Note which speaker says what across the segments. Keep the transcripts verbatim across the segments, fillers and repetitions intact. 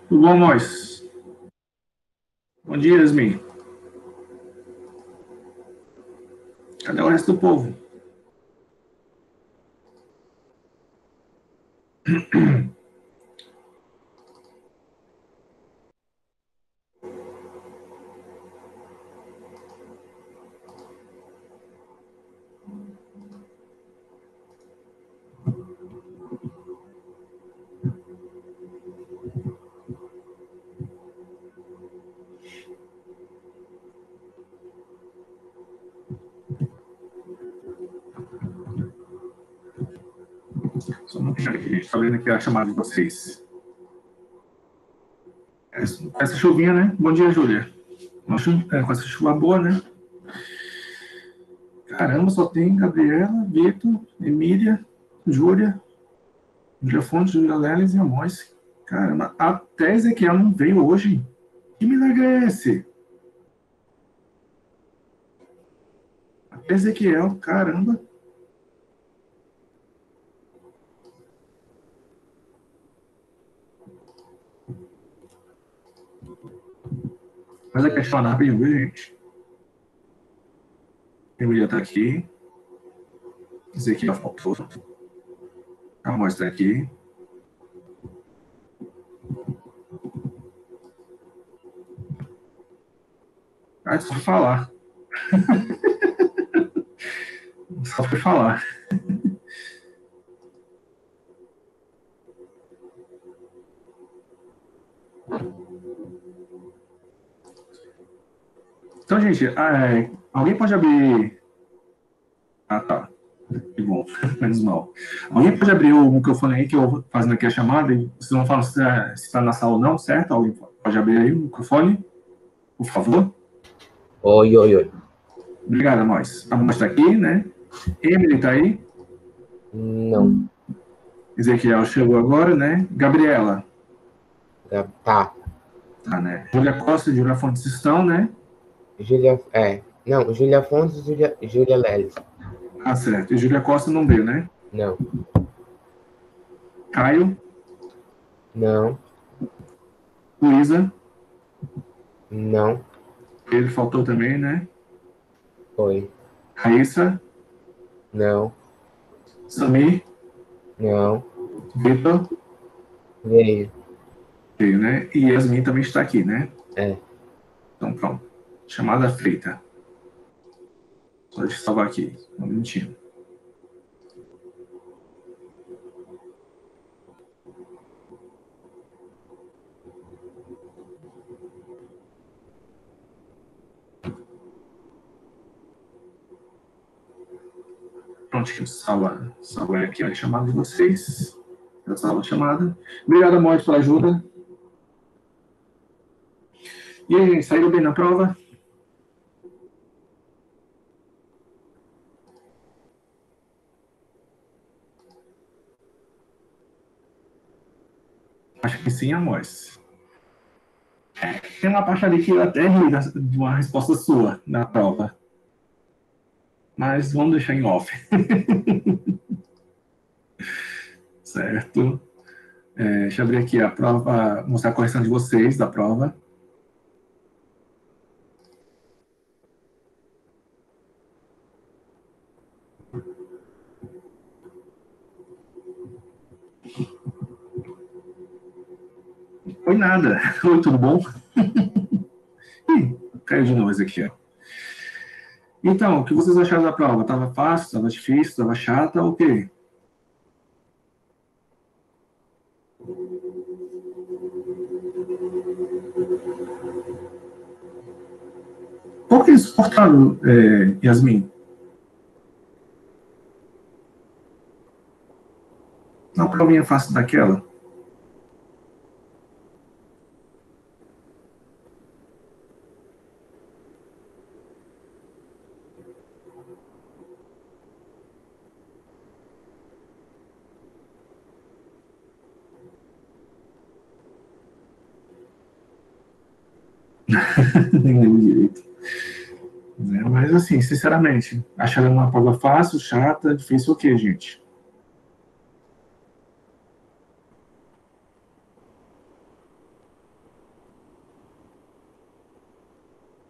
Speaker 1: Tudo bom, Mois? Bom dia, Yasmin. Cadê o resto do povo? Só não tem aqui, está vendo aqui a chamada de vocês. Com essa chuvinha, né? Bom dia, Júlia. É, com essa chuva boa, né? Caramba, só tem Gabriela, Vitor, Emília, Júlia, Júlia Fontes, Júlia Leles e Amós. Caramba, até Ezequiel não veio hoje. Que milagre é esse? Até Ezequiel, caramba. Mas a questão é rapidinho, viu, gente? Emília tá aqui. Ezequiel faltou. Amós tá aqui. Ah, só falar. Só foi falar. Então, gente, é, alguém pode abrir... Ah, tá. Que bom, menos mal. Alguém pode abrir o microfone aí que eu vou fazendo aqui a chamada e vocês não falam se está na sala ou não, certo? Alguém pode abrir aí o microfone, por favor?
Speaker 2: Oi, oi, oi.
Speaker 1: Obrigado, Amós. A Amós está aqui, né? Emily está aí?
Speaker 2: Não.
Speaker 1: Ezequiel chegou agora, né? Gabriela?
Speaker 2: Tá.
Speaker 1: Tá, né? Júlia Costa e Júlia Fontes estão, né?
Speaker 2: Júlia, é. Não, Júlia Fontes e Júlia, Júlia Leles.
Speaker 1: Ah, certo. E Júlia Costa não veio, né?
Speaker 2: Não.
Speaker 1: Caio?
Speaker 2: Não.
Speaker 1: Luísa?
Speaker 2: Não.
Speaker 1: Ele faltou também, né?
Speaker 2: Foi.
Speaker 1: Raíssa?
Speaker 2: Não.
Speaker 1: Samir?
Speaker 2: Não.
Speaker 1: Vitor?
Speaker 2: Veio.
Speaker 1: Veio, né? E Yasmin também está aqui, né?
Speaker 2: É.
Speaker 1: Então, pronto. Chamada feita. Só deixa eu salvar aqui. Um minutinho. Pronto, deixa eu salvar, salvar aqui a chamada de vocês. Eu salvo a chamada. Obrigado, Amor, pela ajuda. E aí, gente, saíram bem na prova? Acho que sim, Amós. É, tem uma parte ali que eu até ri de uma resposta sua na prova. Mas vamos deixar em off. Certo. É, deixa eu abrir aqui a prova, mostrar a correção de vocês da prova. Foi nada. Oi, tudo bom? Ih, caiu de novo esse aqui, ó. Então, o que vocês acharam da prova? Tava fácil, tava difícil, tava chata, o quê? Qual que é insuportável, é, Yasmin? Uma provinha fácil daquela? Nem lembro direito. É, mas assim, sinceramente, acharam uma prova fácil, chata, difícil o quê, gente?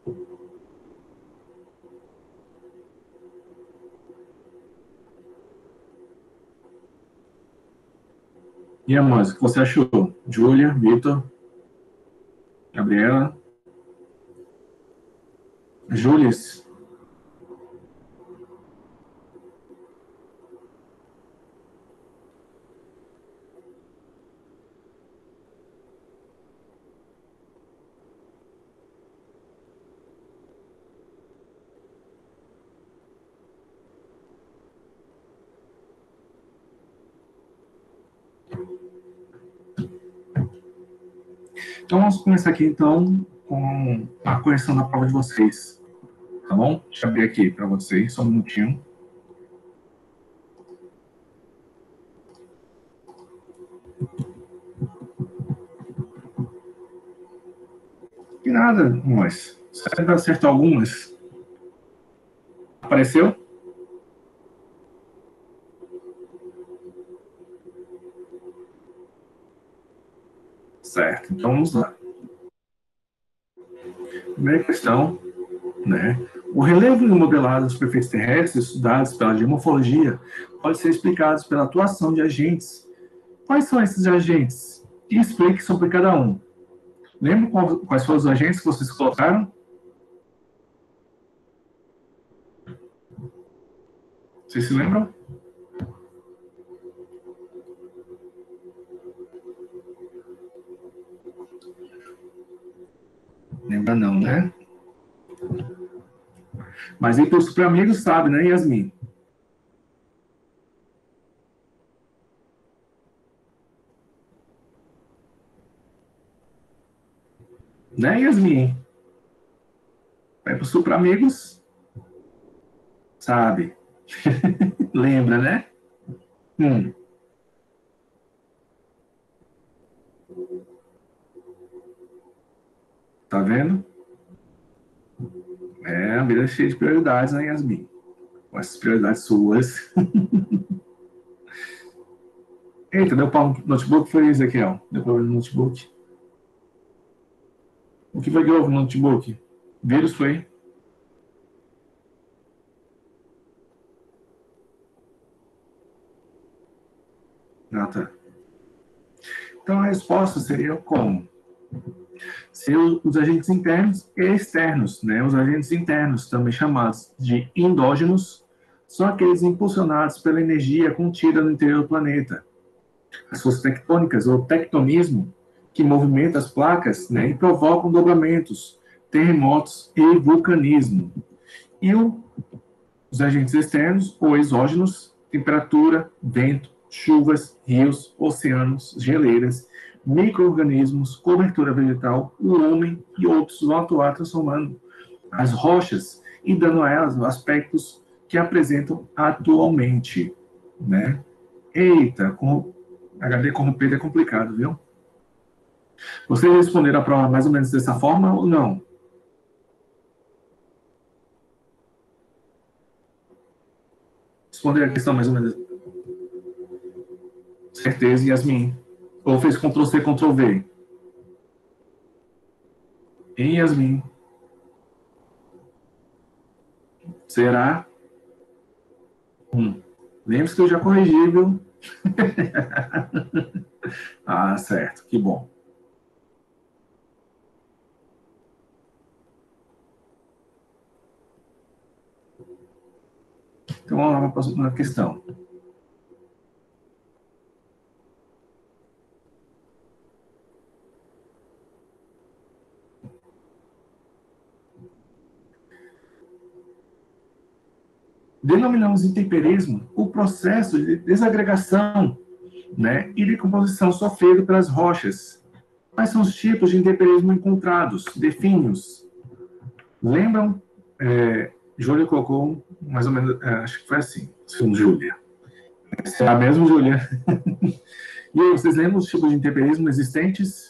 Speaker 1: E a música, o que você achou? Júlia, Vitor, Gabriela, Júlias? Então, vamos começar aqui, então, com a correção da prova de vocês, tá bom? Deixa eu abrir aqui para vocês, só um minutinho. E nada, mas você acertou algumas. Apareceu? Certo, então vamos lá. Primeira questão, né? O relevo e o modelado das superfícies terrestres estudados pela geomorfologia pode ser explicados pela atuação de agentes. Quais são esses agentes? E explique sobre cada um. Lembra qual, quais foram os agentes que vocês colocaram? Vocês se lembram? Lembra não, né? Mas aí, para os super amigos, sabe, né, Yasmin? Né, Yasmin? Vai para os super amigos, sabe? Lembra, né? Hum. Tá vendo? É, a vida é cheia de prioridades, né, Yasmin? Com essas prioridades suas. Eita, deu pau no notebook, foi Ezequiel? Deu problema no notebook. O que foi que houve no notebook? Vírus foi? Ah, tá. Então a resposta seria como? Se os agentes internos e externos, né? Os agentes internos, também chamados de endógenos, são aqueles impulsionados pela energia contida no interior do planeta. As forças tectônicas, ou tectonismo, que movimentam as placas, né, e provocam dobramentos, terremotos e vulcanismo. E o, os agentes externos, ou exógenos, temperatura, vento, chuvas, rios, oceanos, geleiras, micro-organismos, cobertura vegetal, o homem e outros vão atuar transformando as rochas e dando a elas aspectos que apresentam atualmente, né? Eita, com H D corrompido é complicado, viu? Vocês responderam a prova mais ou menos dessa forma ou não? Responderam a questão mais ou menos. Certeza, Yasmin. Ou fez Ctrl C, Ctrl V? Hein, Yasmin? Será? Hum. Lembre-se que eu já corrigi, viu? Ah, certo. Que bom. Então, vamos lá para a próxima questão. Denominamos intemperismo o processo de desagregação, né, e decomposição sofrido pelas rochas. Quais são os tipos de intemperismo encontrados? Define-os. Lembram? É, Júlia colocou mais ou menos, é, acho que foi assim, segundo Júlia. Será mesmo, Júlia? E aí, vocês lembram os tipos de intemperismo existentes?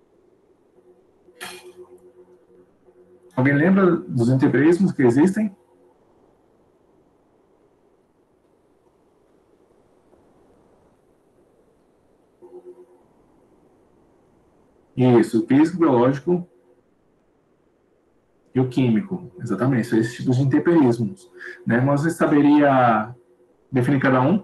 Speaker 1: Alguém lembra dos intemperismos que existem? Isso, o físico, biológico e o químico. Exatamente, são esses tipos de intemperismos. Né? Mas você saberia definir cada um?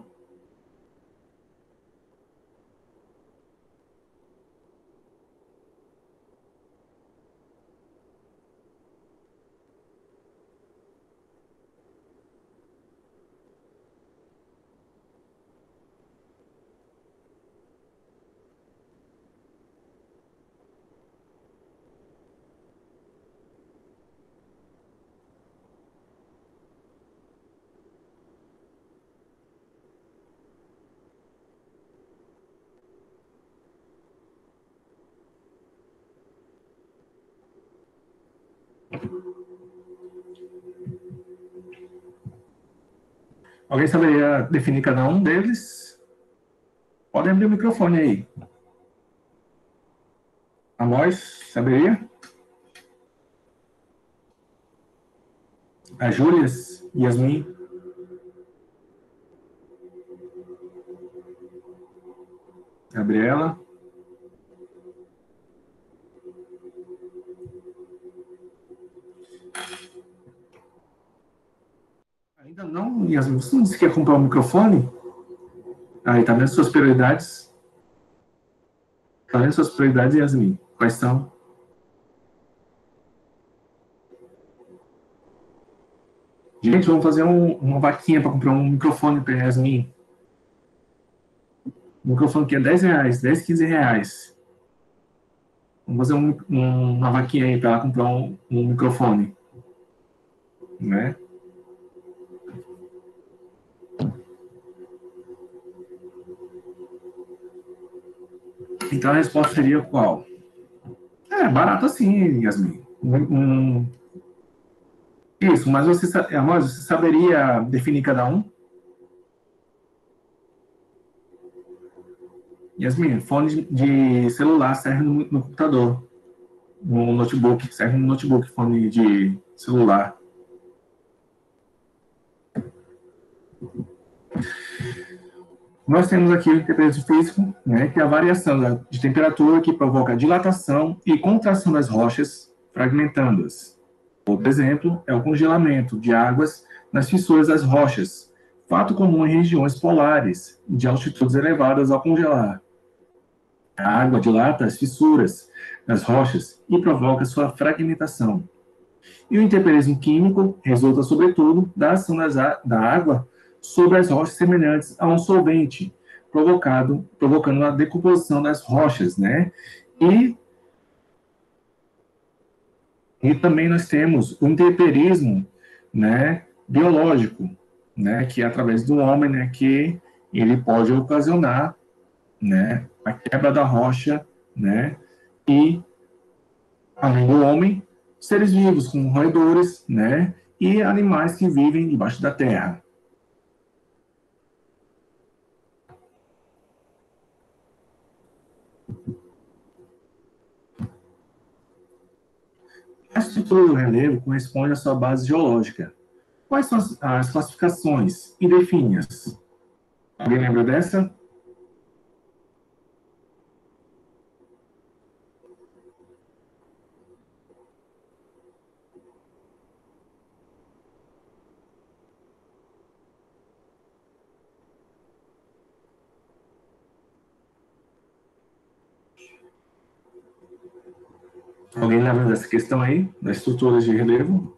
Speaker 1: Alguém saberia definir cada um deles? Pode abrir o microfone aí. A voz, saberia? A Júlia, Yasmin? Gabriela? Ainda não, Yasmin? Você não disse que ia comprar um microfone? Aí, tá vendo suas prioridades? Tá vendo suas prioridades, Yasmin? Quais são? Gente, vamos fazer um, uma vaquinha para comprar um microfone para Yasmin. Um microfone que é dez reais, dez, quinze reais. Vamos fazer um, um, uma vaquinha aí para ela comprar um, um microfone. Né? Então a resposta seria qual? É, barato assim, Yasmin. Um, um... Isso, mas você, mas você saberia definir cada um? Yasmin, fone de celular serve no, no computador. No notebook, serve no notebook, fone de celular. Nós temos aqui o interpreto físico, né, que é a variação de temperatura que provoca dilatação e contração das rochas, fragmentando-as. Outro exemplo é o congelamento de águas nas fissuras das rochas, fato comum em regiões polares, de altitudes elevadas ao congelar. A água dilata as fissuras das rochas e provoca sua fragmentação. E o intemperismo químico resulta, sobretudo, da ação das, da água sobre as rochas semelhantes a um solvente, provocado, provocando a decomposição das rochas, né? E, e também nós temos o intemperismo, né, biológico, né, que é através do homem, né, que ele pode ocasionar, né, a quebra da rocha, né, e, além do homem, seres vivos, como roedores, né, e animais que vivem debaixo da terra. A estrutura do relevo corresponde à sua base geológica. Quais são as, as classificações e define-as? Alguém lembra dessa? Alguém lembra dessa questão aí, das estruturas de relevo?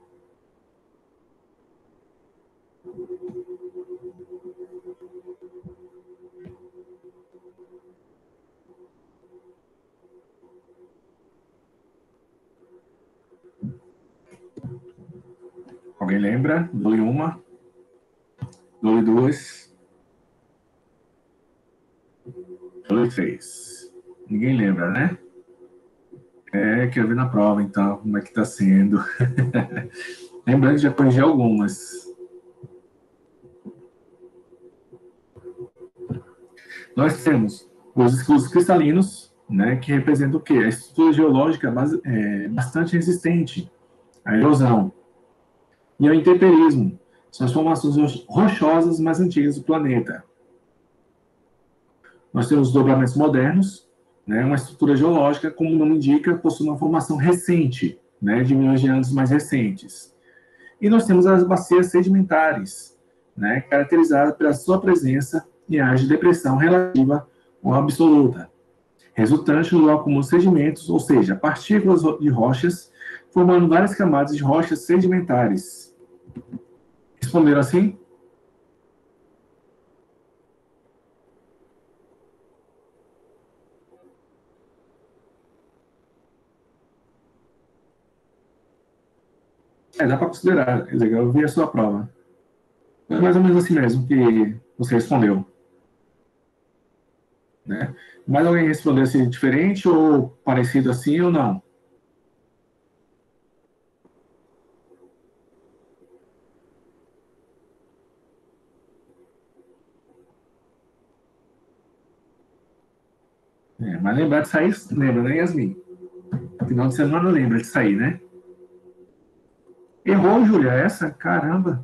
Speaker 1: Alguém lembra? Dou-lhe uma. Dou-lhe duas. Dou-lhe três. Ninguém lembra, né? É, quero ver na prova, então, como é que está sendo. Lembrando que já corrigi algumas. Nós temos os escudos cristalinos, né, que representam o quê? A estrutura geológica base, é, bastante resistente à erosão. E o intemperismo, são as formações rochosas mais antigas do planeta. Nós temos os dobramentos modernos, né? Uma estrutura geológica, como o nome indica, possui uma formação recente, né? De milhões de anos mais recentes. E nós temos as bacias sedimentares, né? Caracterizadas pela sua presença em áreas de depressão relativa ou absoluta, resultante do acúmulo de sedimentos, ou seja, partículas de rochas, formando várias camadas de rochas sedimentares. Responderam assim? É, dá para considerar. É legal, eu vi a sua prova. É mais ou menos assim mesmo que você respondeu, né? Mas alguém respondeu assim diferente ou parecido assim ou não? É, mas lembrar de sair, lembra, né, Yasmin? Final de semana lembra de sair, né? Errou, Júlia, essa? Caramba.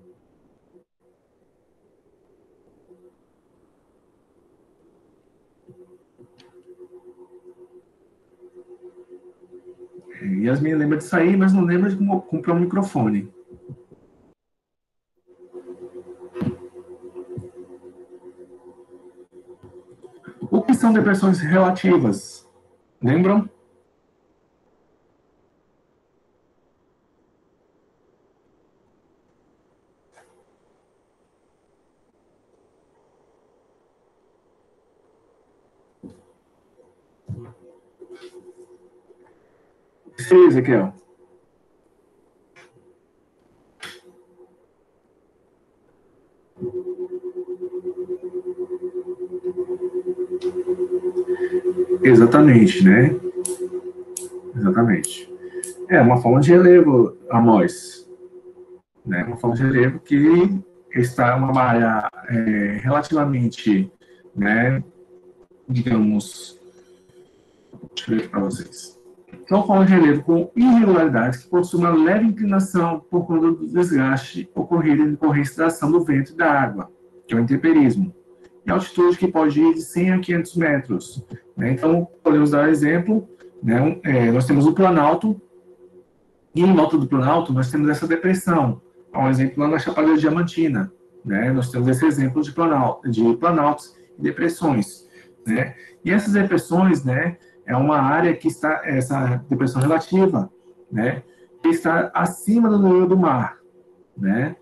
Speaker 1: É, Yasmin lembra de sair, mas não lembra de comprar um microfone. O que são depressões relativas? Lembram? Sim, Ezequiel. Exatamente, né? Exatamente. É uma forma de relevo, Amós. Né? Uma forma de relevo que está em uma área é, relativamente, né, digamos, deixa eu ver para vocês. São formas de relevo com irregularidades que possuem uma leve inclinação por conta do desgaste ocorrido em decorrência da ação do vento e da água, que é o intemperismo. E altitude que pode ir de cem a quinhentos metros. Né? Então, podemos dar um exemplo. Né? É, nós temos o Planalto, e em volta do Planalto nós temos essa depressão. Há um exemplo lá na Chapada Diamantina. Né? Nós temos esse exemplo de, planalto, de planaltos e depressões. Né? E essas depressões, né, é uma área que está, essa depressão relativa, né, que está acima do nível do mar. Né?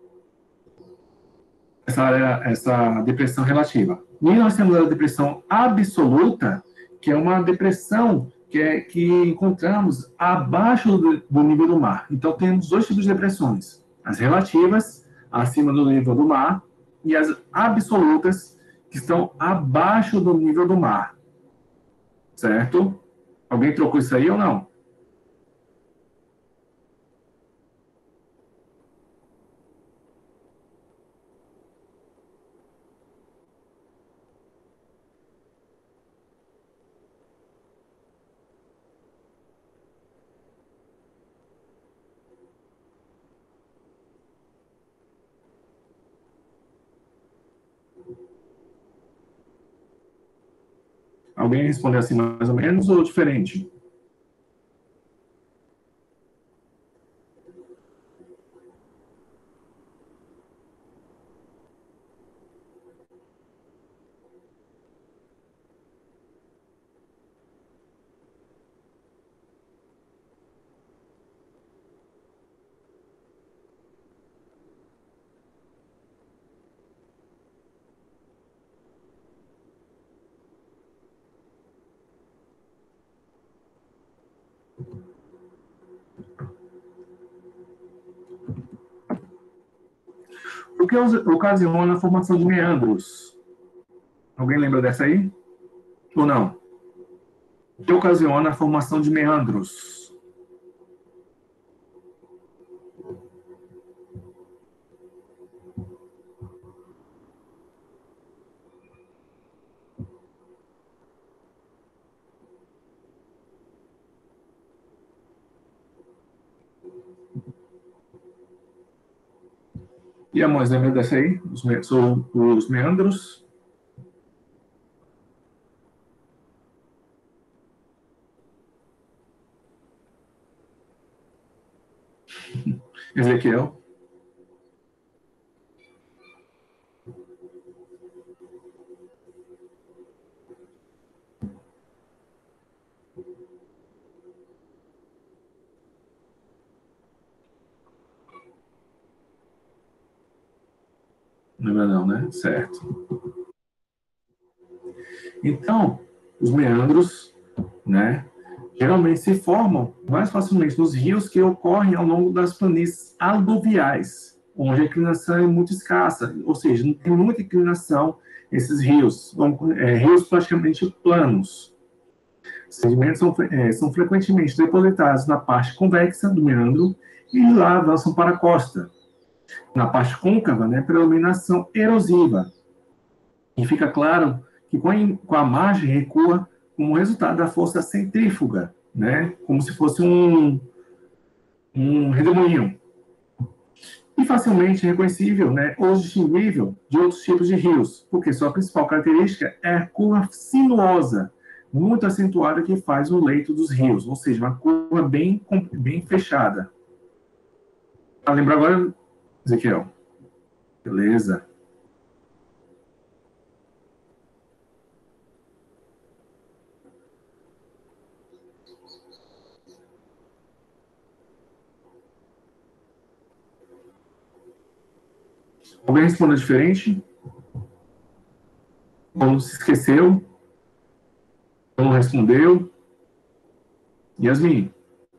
Speaker 1: Essa, área, essa depressão relativa. E nós temos a depressão absoluta, que é uma depressão que, é, que encontramos abaixo do, do nível do mar. Então, temos dois tipos de depressões: as relativas, acima do nível do mar, e as absolutas, que estão abaixo do nível do mar. Certo? Alguém trocou isso aí ou não? Alguém respondeu assim mais ou menos ou diferente? O que ocasiona a formação de meandros? Alguém lembra dessa aí? Ou não? O que ocasiona a formação de meandros? E a Mois lembra dessa aí? Os, me os meandros? Ezequiel. Não lembra não, né? Certo. Então, os meandros, né, geralmente se formam mais facilmente nos rios que ocorrem ao longo das planícies aluviais, onde a inclinação é muito escassa, ou seja, não tem muita inclinação esses rios, são é, rios praticamente planos. Os sedimentos são, é, são frequentemente depositados na parte convexa do meandro e de lá avançam para a costa. Na parte côncava, né, pela iluminação erosiva. E fica claro que com a margem recua como resultado da força centrífuga, né, como se fosse um, um redemoinho. E facilmente reconhecível, né, ou distinguível de outros tipos de rios, porque sua principal característica é a curva sinuosa, muito acentuada que faz o leito dos rios, ou seja, uma curva bem, bem fechada. Ah, lembra agora, Ezequiel? Beleza. Alguém respondeu diferente? Ou se esqueceu? Ou não respondeu? Yasmin?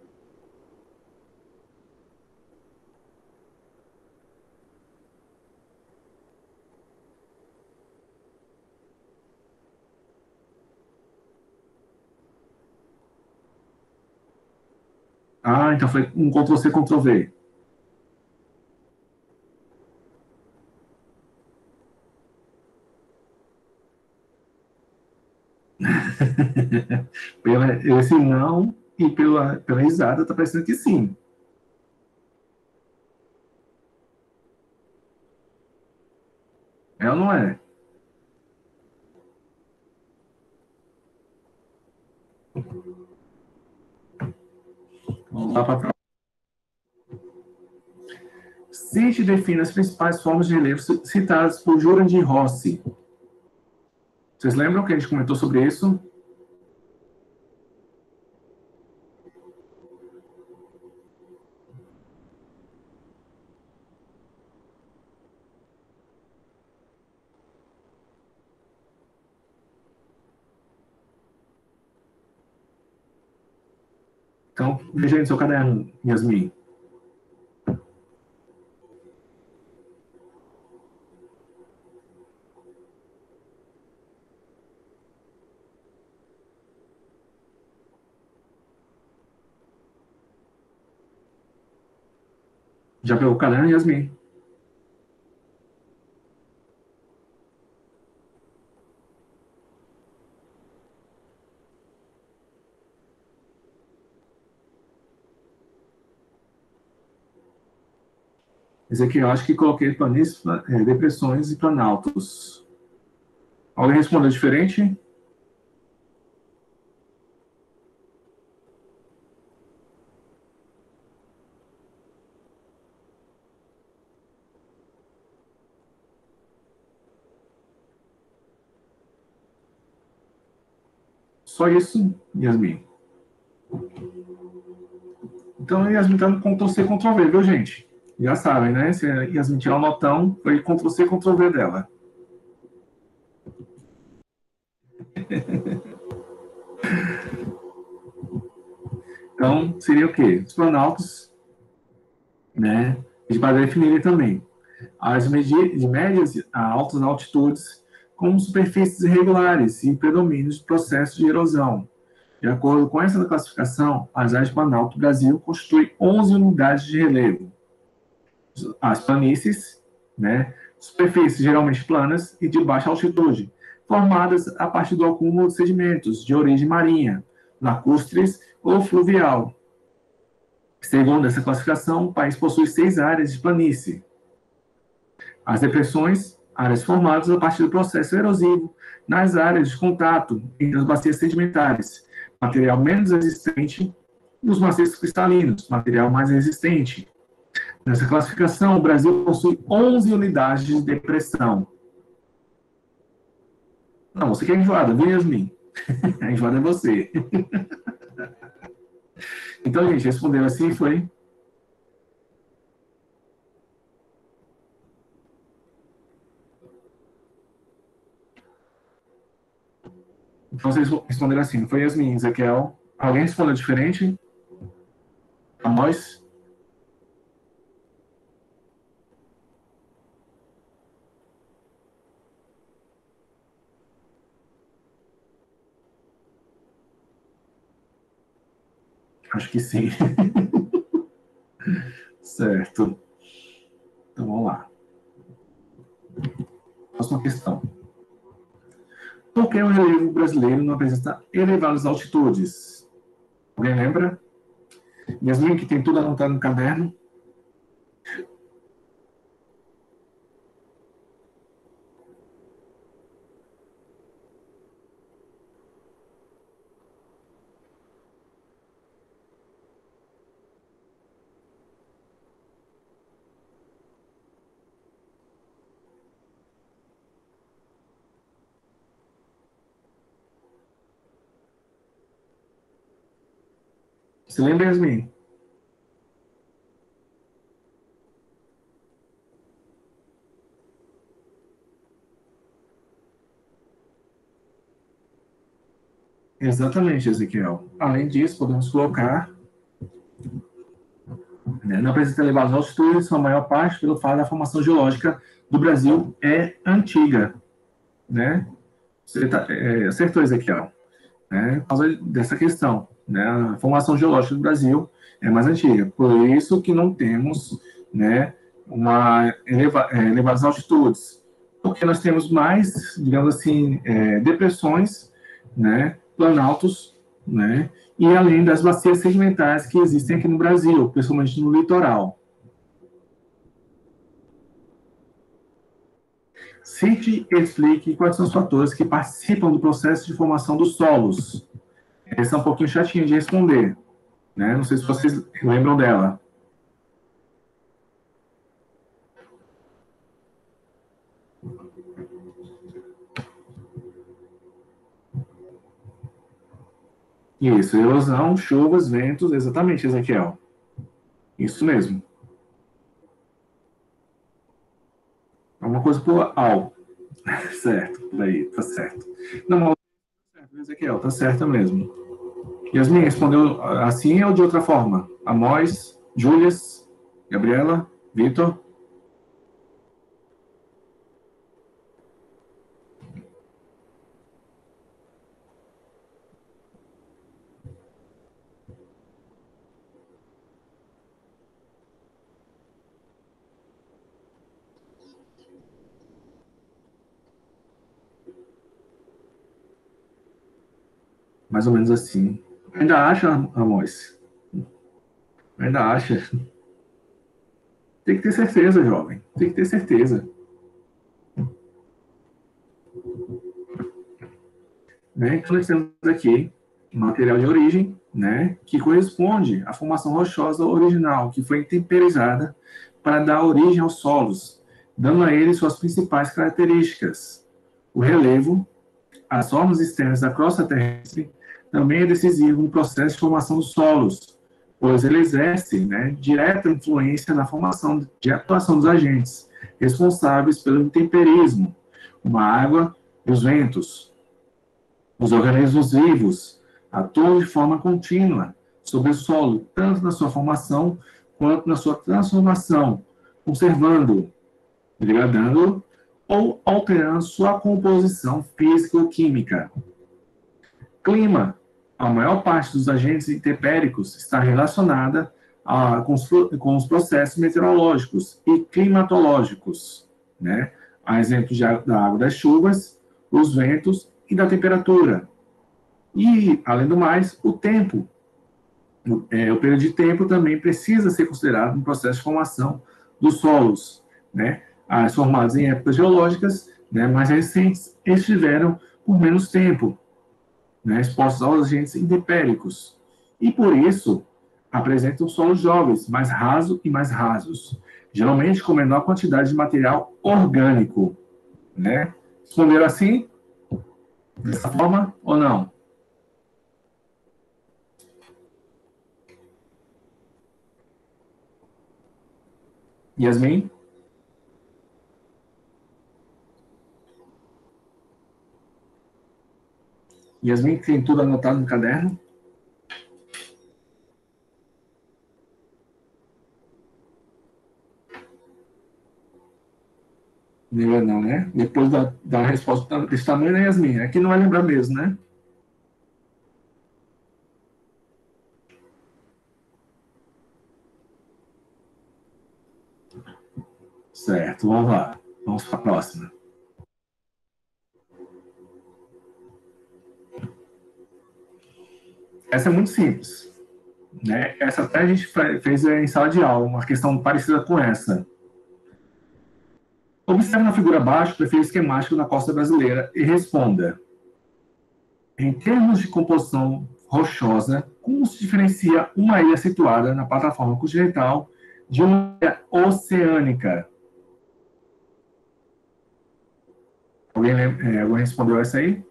Speaker 1: Ah, então foi um control C, control V. Pela, esse não e pela, pela risada tá parecendo que sim. É ou não é? Vamos lá para Cite e define as principais formas de relevo citadas por Jurandir Rossi. Vocês lembram que a gente comentou sobre isso? Então, veja aí no seu caderno, Yasmin. Já pegou o caderno, Yasmin? Esse aqui eu acho que coloquei planícies, é, depressões e planaltos. Alguém respondeu diferente? Só isso, Yasmin. Então, Yasmin está no control C, control V, viu, gente? Já sabem, né? Se a Yasmin tirar o notão, foi control C, control V dela. Então, seria o quê? Os planaltos, né? A gente vai definir também. As de médias a altas altitudes, com superfícies irregulares e predomínios de processos de erosão. De acordo com essa classificação, as áreas de Planalto do Brasil constituem onze unidades de relevo. As planícies, né, superfícies geralmente planas e de baixa altitude, formadas a partir do acúmulo de sedimentos de origem marinha, lacustres ou fluvial. Segundo essa classificação, o país possui seis áreas de planície. As depressões, áreas formadas a partir do processo erosivo nas áreas de contato entre as bacias sedimentares, material menos resistente, e os maciços cristalinos, material mais resistente. Nessa classificação, o Brasil possui onze unidades de depressão. Não, você que é enjoada, viu, Yasmin? A enjoada é você. Então, gente, respondeu assim, foi... Então, vocês responderam assim, foi Yasmin, Ezequiel. Alguém respondeu diferente? Amós? Acho que sim. Certo. Então, vamos lá. Próxima questão. Por que o relevo brasileiro não apresenta elevadas altitudes? Alguém lembra? Yasmin, que tem tudo anotado no caderno. Você lembra, Yasmin? Exatamente, Ezequiel. Além disso, podemos colocar, né, não apresenta elevadas altitudes, sua maior parte pelo fato da formação geológica do Brasil é antiga, né? Você tá, é, acertou, Ezequiel, né? Por causa dessa questão, né? A formação geológica do Brasil é mais antiga, por isso que não temos, né, uma eleva, é, elevadas altitudes, porque nós temos mais, digamos assim, é, depressões, né, planaltos, né, e além das bacias sedimentares que existem aqui no Brasil, principalmente no litoral. Cite e explique quais são os fatores que participam do processo de formação dos solos. Essa é um pouquinho chatinho de responder, né? Não sei se vocês lembram dela. Isso, erosão, chuvas, ventos, exatamente, Ezequiel. Isso mesmo. Alguma coisa por ao. Certo, daí, tá certo. Não, mas Ezequiel, tá certo mesmo. Yasmin respondeu assim ou de outra forma? Amós, Júlias, Gabriela, Vitor? Mais ou menos assim. Ainda acha, Amós? Ainda acha? Tem que ter certeza, jovem. Tem que ter certeza. Né? Então, nós temos aqui material de origem, né, que corresponde à formação rochosa original, que foi temperizada para dar origem aos solos, dando a eles suas principais características. O relevo, as formas externas da crosta terrestre, também é decisivo no processo de formação dos solos, pois ele exerce, né, direta influência na formação de atuação dos agentes responsáveis pelo intemperismo, como a água e os ventos. Os organismos vivos atuam de forma contínua sobre o solo, tanto na sua formação quanto na sua transformação, conservando, degradando ou alterando sua composição físico-química. Clima. A maior parte dos agentes intempéricos está relacionada a, com, os, com os processos meteorológicos e climatológicos, né? A exemplo de, da água das chuvas, os ventos e da temperatura. E, além do mais, o tempo. É, o período de tempo também precisa ser considerado no processo de formação dos solos, né? As formadas em épocas geológicas, né, mais recentes, estiveram por menos tempo, né, expostos aos agentes intempéricos. E, por isso, apresentam solos jovens, mais rasos e mais rasos, geralmente com menor quantidade de material orgânico, né? Responderam assim, dessa forma ou não? Yasmin? Yasmin, tem tudo anotado no caderno? Lembra não, né? Depois da, da resposta desse tamanho, né, Yasmin? Aqui não vai lembrar mesmo, né? Certo, vamos lá. Vamos para a próxima. Essa é muito simples, né? Essa até a gente fez em sala de aula, uma questão parecida com essa. Observe na figura abaixo o perfil esquemático da costa brasileira e responda. Em termos de composição rochosa, como se diferencia uma ilha situada na plataforma continental de uma ilha oceânica? Alguém, é, alguém respondeu essa aí?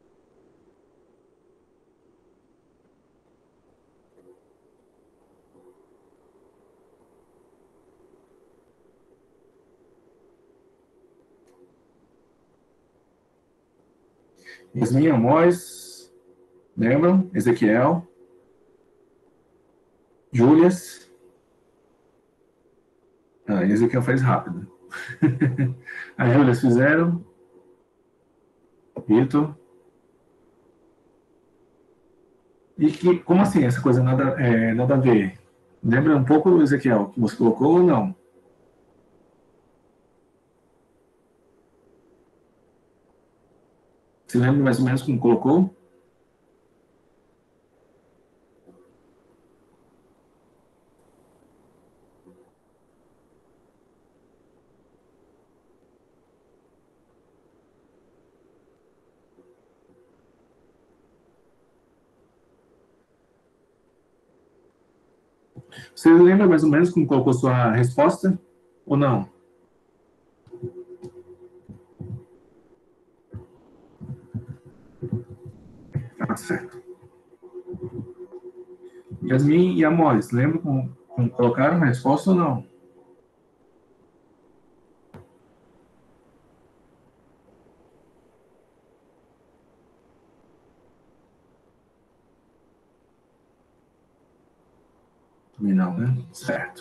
Speaker 1: Yasmin, Amós, lembram? Ezequiel, Júlias. Ah, Ezequiel fez rápido. As Júlias fizeram. Vitor. E que, como assim, essa coisa nada, é, nada a ver? Lembra um pouco, Ezequiel, que você colocou ou não? Você lembra mais ou menos como colocou? Você lembra mais ou menos como colocou sua resposta? Ou não? Tá certo. Yasmin e Amores, lembra como, como colocaram a resposta ou não? Também não, né? Certo.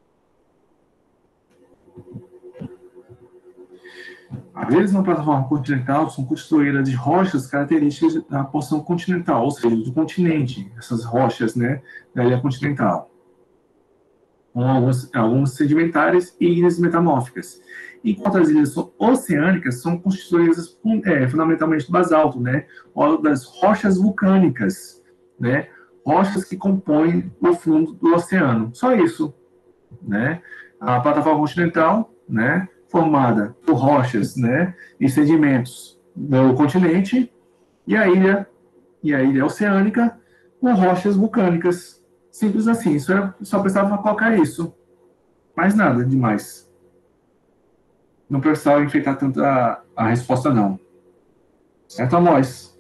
Speaker 1: As ilhas na plataforma continental são construídas de rochas características da porção continental, ou seja, do continente, essas rochas, né, da ilha continental. Com algumas, algumas sedimentares e ilhas metamórficas. Enquanto as ilhas oceânicas são constituídas é, fundamentalmente do basalto, né, ou das rochas vulcânicas, né, rochas que compõem o fundo do oceano. Só isso, né? A plataforma continental, né, formada por rochas, né, e sedimentos do continente, e a ilha e a ilha oceânica com rochas vulcânicas. Simples assim. Isso era, só precisava colocar isso. Mais nada demais. Não precisava enfeitar tanto a, a resposta, não. Certo, Amós?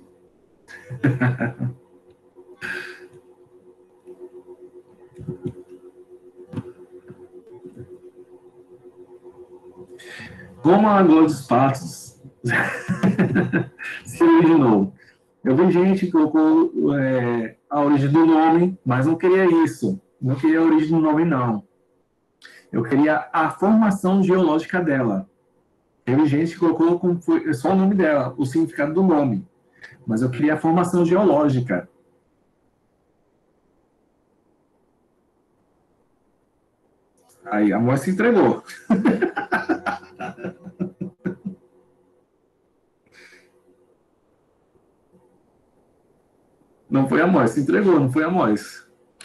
Speaker 1: Como a Lagoa dos Patos se originou? Eu vi gente que colocou é, a origem do nome, mas não queria isso. Não queria a origem do nome, não. Eu queria a formação geológica dela. Teve gente que colocou como foi, só o nome dela, o significado do nome. Mas eu queria a formação geológica. Aí a moça se entregou. Não foi a moça, se entregou, não foi a moça.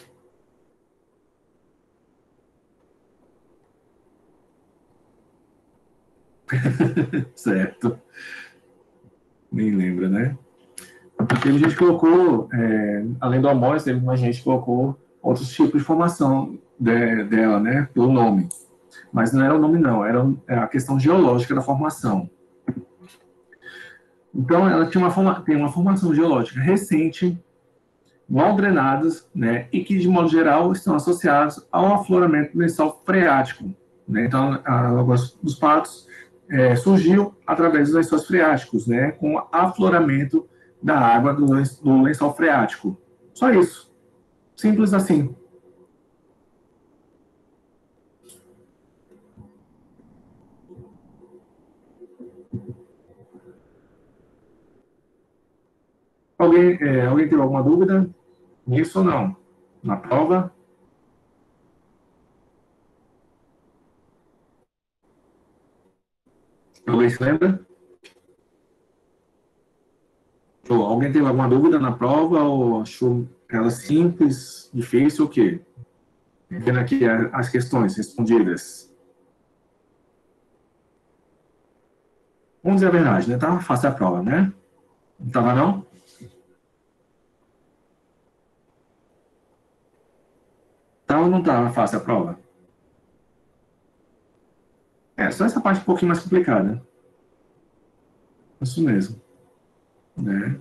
Speaker 1: Certo. Nem lembra, né? Teve gente que colocou, é, além do Amós, teve mais gente que colocou outros tipos de formação de, dela, né, pelo nome. Mas não era o nome, não, era a questão geológica da formação. Então, ela tinha uma forma, tem uma formação geológica recente, mal drenadas, né, e que, de modo geral, estão associados ao afloramento do lençol freático. Né? Então, a Lagoa dos Patos é, surgiu através dos lençóis freáticos, né, com o afloramento da água do, do lençol freático. Só isso. Simples assim. Alguém, é, alguém teve alguma dúvida nisso ou não? Na prova? Alguém se lembra? Ou alguém teve alguma dúvida na prova ou achou ela simples, difícil ou o quê? Vendo aqui as questões respondidas. Vamos dizer a verdade, né? Tava fácil a prova, né? Não tava, não? Tava ou não tava fácil a prova? É, só essa parte um pouquinho mais complicada. Isso mesmo. Né?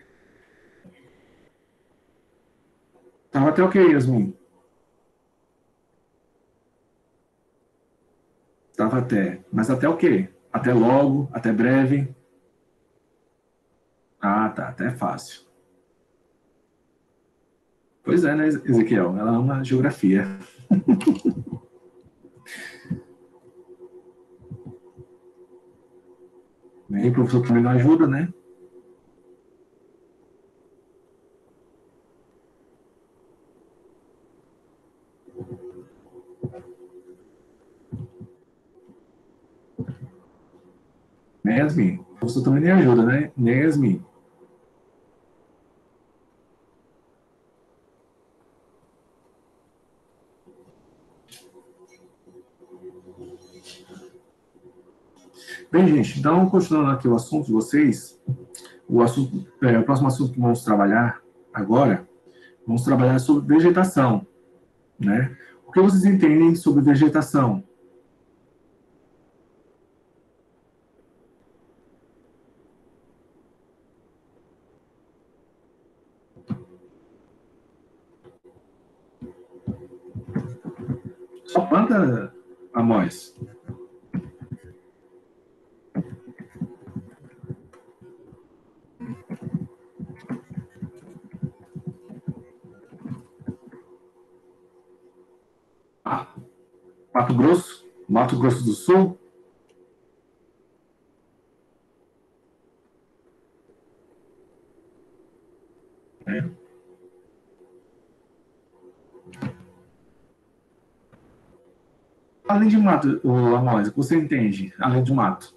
Speaker 1: Tava até ok, Yasmin. Tava até. Mas até o quê? Até logo, até breve. Ah, tá. Até fácil. Pois é, né, Ezequiel? Ela ama geografia. E o professor também não ajuda, né? Né, Yasmin? O professor também nem ajuda, né? Né, Yasmin? Bem, gente, então, continuando aqui o assunto de vocês, o, assunto, é, o próximo assunto que vamos trabalhar agora, vamos trabalhar sobre vegetação, né? O que vocês entendem sobre vegetação? Só planta, Amós? Ah, Mato Grosso? Mato Grosso do Sul? É. Além de mato, o Amós, o que você entende? Além de mato?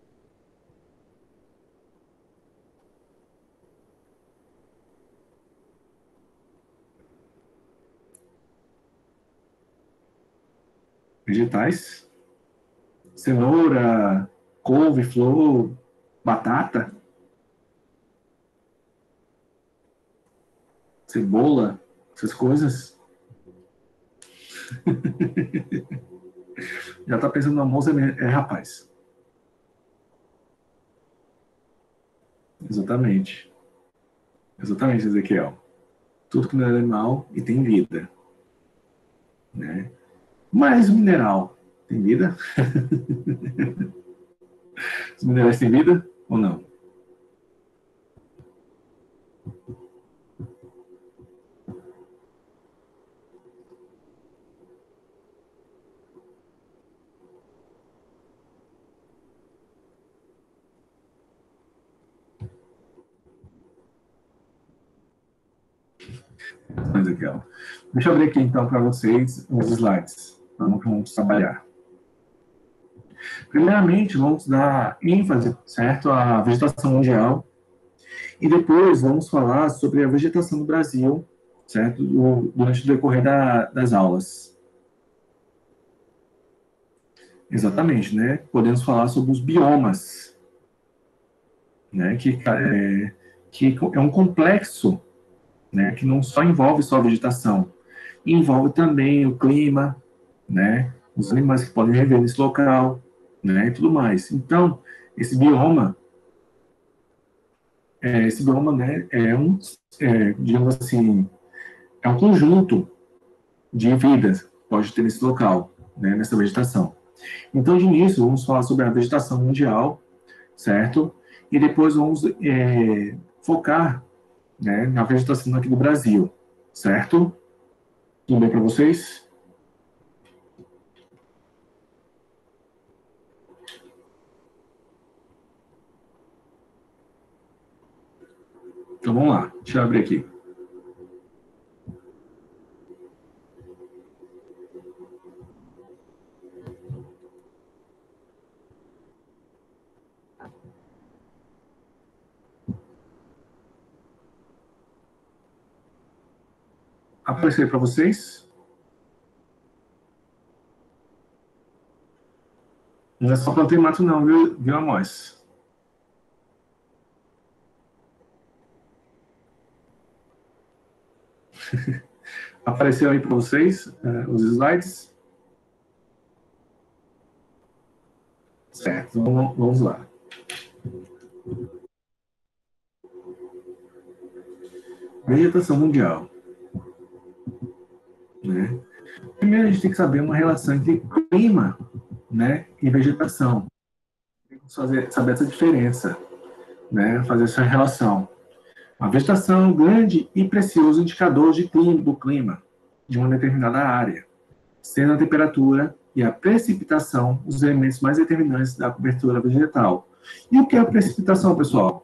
Speaker 1: Vegetais? Cenoura, couve, flor, batata, cebola, essas coisas. Já tá pensando no almoço, é, é rapaz. Exatamente. Exatamente, Ezequiel. Tudo que não é animal e tem vida, né? Mas o mineral tem vida? Os minerais têm vida ou não? Ezequiel. Deixa eu abrir aqui então para vocês os slides. Vamos, vamos trabalhar. Primeiramente, vamos dar ênfase, certo, à vegetação mundial e depois vamos falar sobre a vegetação do Brasil, certo, durante o decorrer da, das aulas. Exatamente, né? Podemos falar sobre os biomas, né? Que é, que é um complexo, né? Que não só envolve só a vegetação. envolve também o clima, né? Os animais que podem viver nesse local, né? E tudo mais. Então, esse bioma, é, esse bioma, né, é um, é, digamos assim, é um conjunto de vidas que pode ter nesse local, né, nessa vegetação. Então, de início, vamos falar sobre a vegetação mundial, certo? E depois vamos é, focar, né, na vegetação aqui do Brasil, certo? Tudo bem para vocês? Então vamos lá, deixa eu abrir aqui. Apareceu para vocês? Não é só planta e mato não, viu, viu Amós? Apareceu aí para vocês uh, os slides? Certo, vamos, vamos lá. Vegetação mundial. Né? Primeiro a gente tem que saber uma relação entre clima, né, e vegetação. Tem que fazer, saber essa diferença, né, fazer essa relação. A vegetação é um grande e precioso indicador de clima, do clima de uma determinada área, sendo a temperatura e a precipitação os elementos mais determinantes da cobertura vegetal. E o que é a precipitação, pessoal?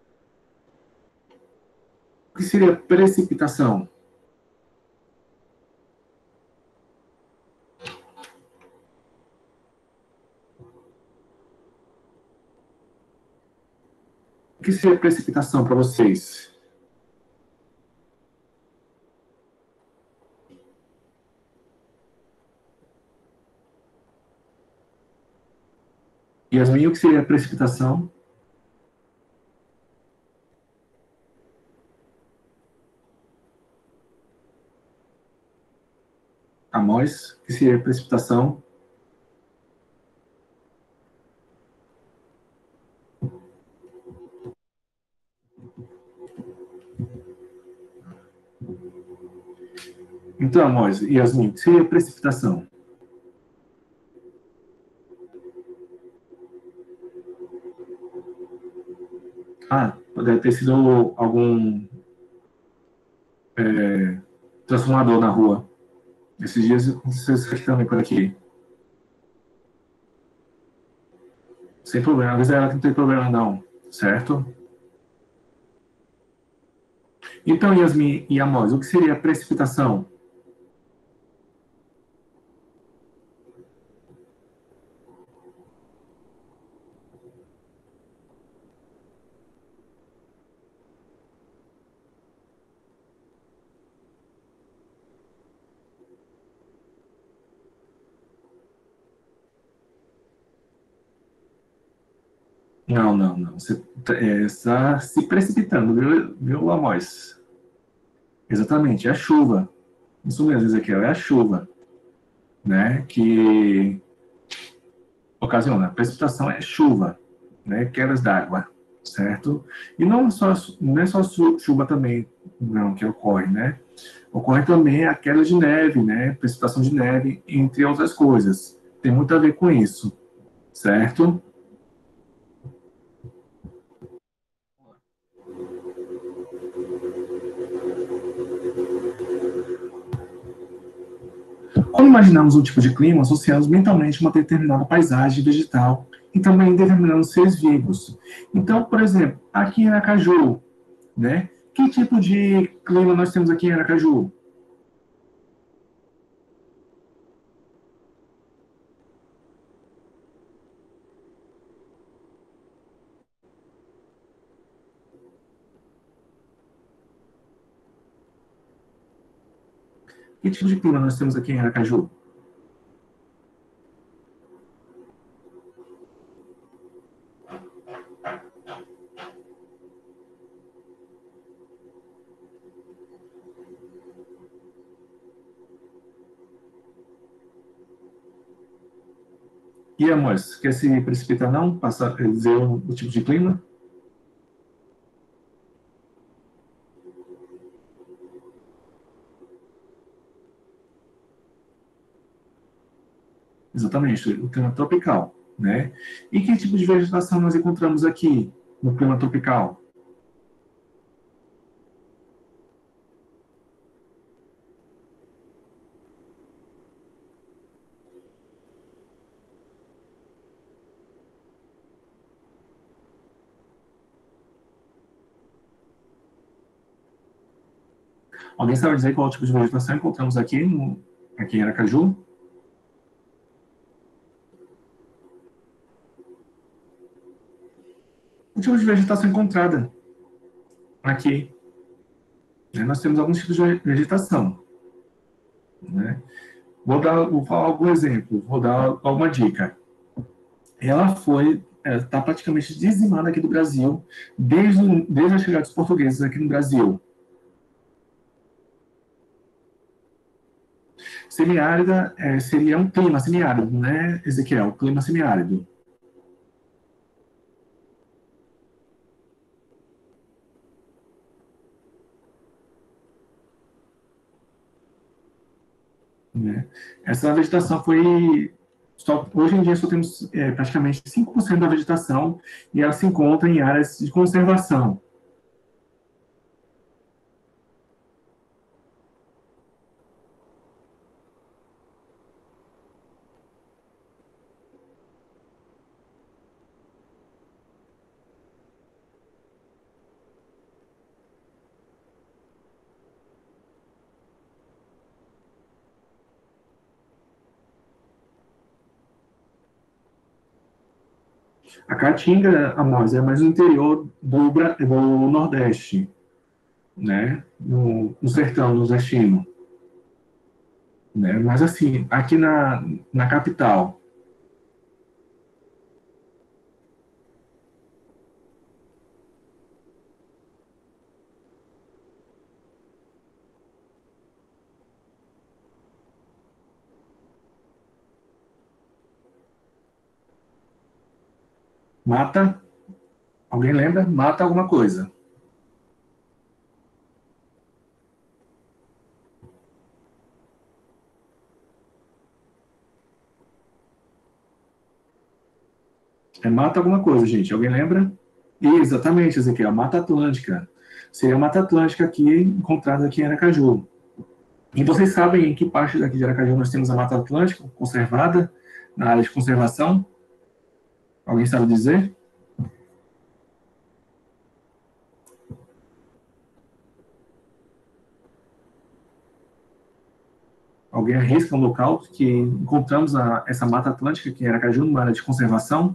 Speaker 1: O que seria precipitação? O que seria precipitação para vocês? Yasmin, o que seria precipitação? Amós, o que seria precipitação? Então, Amós, Yasmin, o que seria precipitação? Ah, deve ter sido algum é, transformador na rua. Esses dias aconteceu isso aqui também por aqui. Sem problema, avisa ela que não tem problema não, certo? Então, Yasmin e Amós, o que seria precipitação? Não, não, não. Você é, está se precipitando, viu, viu, Amós? Exatamente, é a chuva. Isso mesmo, Ezequiel, é a chuva, né? Que ocasiona. Precipitação é chuva, né? Quedas d'água, certo? E não só não é só chuva também, não, que ocorre, né? Ocorre também a queda de neve, né? Precipitação de neve, entre outras coisas. Tem muito a ver com isso, certo? Quando imaginamos um tipo de clima, associamos mentalmente uma determinada paisagem vegetal e também determinamos seres vivos. Então, por exemplo, aqui em Aracaju, né? Que tipo de clima nós temos aqui em Aracaju? Que tipo de clima nós temos aqui em Aracaju? E, amores, quer se precipitar não? Passar, dizer o, o tipo de clima? Exatamente, o clima tropical, né? E que tipo de vegetação nós encontramos aqui no clima tropical? Alguém sabe dizer qual tipo de vegetação encontramos aqui, no, aqui em Aracaju? O tipo de vegetação encontrada aqui, né? Nós temos alguns tipos de vegetação, né? Vou dar, vou falar algum exemplo, vou dar alguma dica. Ela foi, está praticamente dizimada aqui do Brasil, desde, desde a chegada dos portugueses aqui no Brasil. Semiárida é, seria um clima semiárido, né, Ezequiel? Clima semiárido. Né? Essa vegetação foi. Só, hoje em dia só temos é, praticamente cinco por cento da vegetação e ela se encontra em áreas de conservação. A Caatinga, Amós, é mais no interior do, do Nordeste, né? no, no sertão nordestino. Né? Mas, assim, aqui na, na capital, mata, alguém lembra? Mata alguma coisa. É mata alguma coisa, gente. Alguém lembra? Exatamente, Ezequiel, Mata Atlântica. Seria a Mata Atlântica aqui, encontrada aqui em Aracaju. E vocês sabem em que parte daqui de Aracaju nós temos a Mata Atlântica conservada, na área de conservação? Alguém sabe dizer? Alguém arrisca um local que encontramos a, essa Mata Atlântica aqui em Aracaju, numa área de conservação?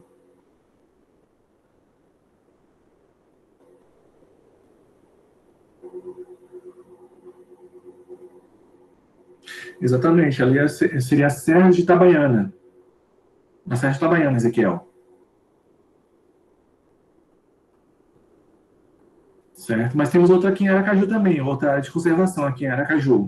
Speaker 1: Exatamente, ali é, seria a Serra de Itabaiana. Na Serra de Itabaiana, Ezequiel. Certo? Mas temos outra aqui em Aracaju também, outra área de conservação aqui em Aracaju.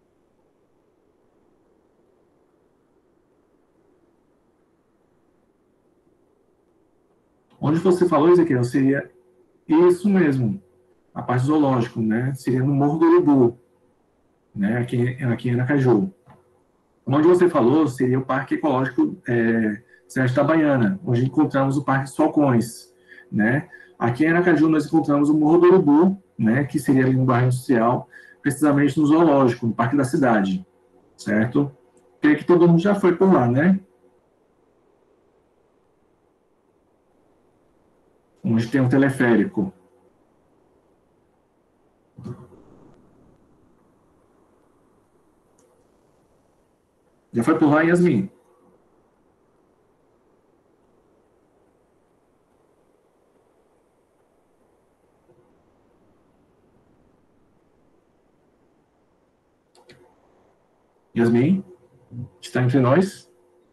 Speaker 1: Onde você falou, Ezequiel, seria isso mesmo, a parte zoológica, né? Seria no Morro do Urubu, né? Aqui, aqui em Aracaju. Onde você falou seria o Parque Ecológico é, Serra de Itabaiana, onde encontramos o Parque dos Falcões, né? Aqui em Aracaju nós encontramos o Morro do Urubu, né? Que seria ali no bairro industrial, precisamente no zoológico, no Parque da Cidade, certo? Creio que todo mundo já foi por lá, né? Onde tem um teleférico. Já foi por lá, Yasmin? Yasmin? Está entre nós?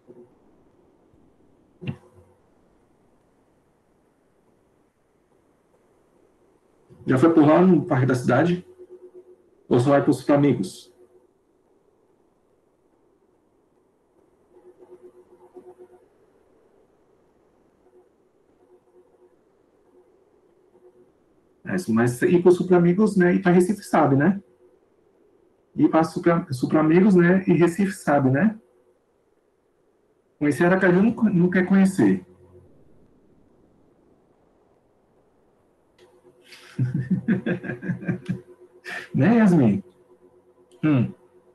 Speaker 1: Já foi por lá no Parque da Cidade? Ou só vai para os Flamingos? É, mas ir para o Supra Amigos, né, e para Recife sabe, né? Ir para Supra, Supra Amigos, né, e Recife sabe, né? Conhecer Aracaju não, não quer conhecer. Né, Yasmin? Hum.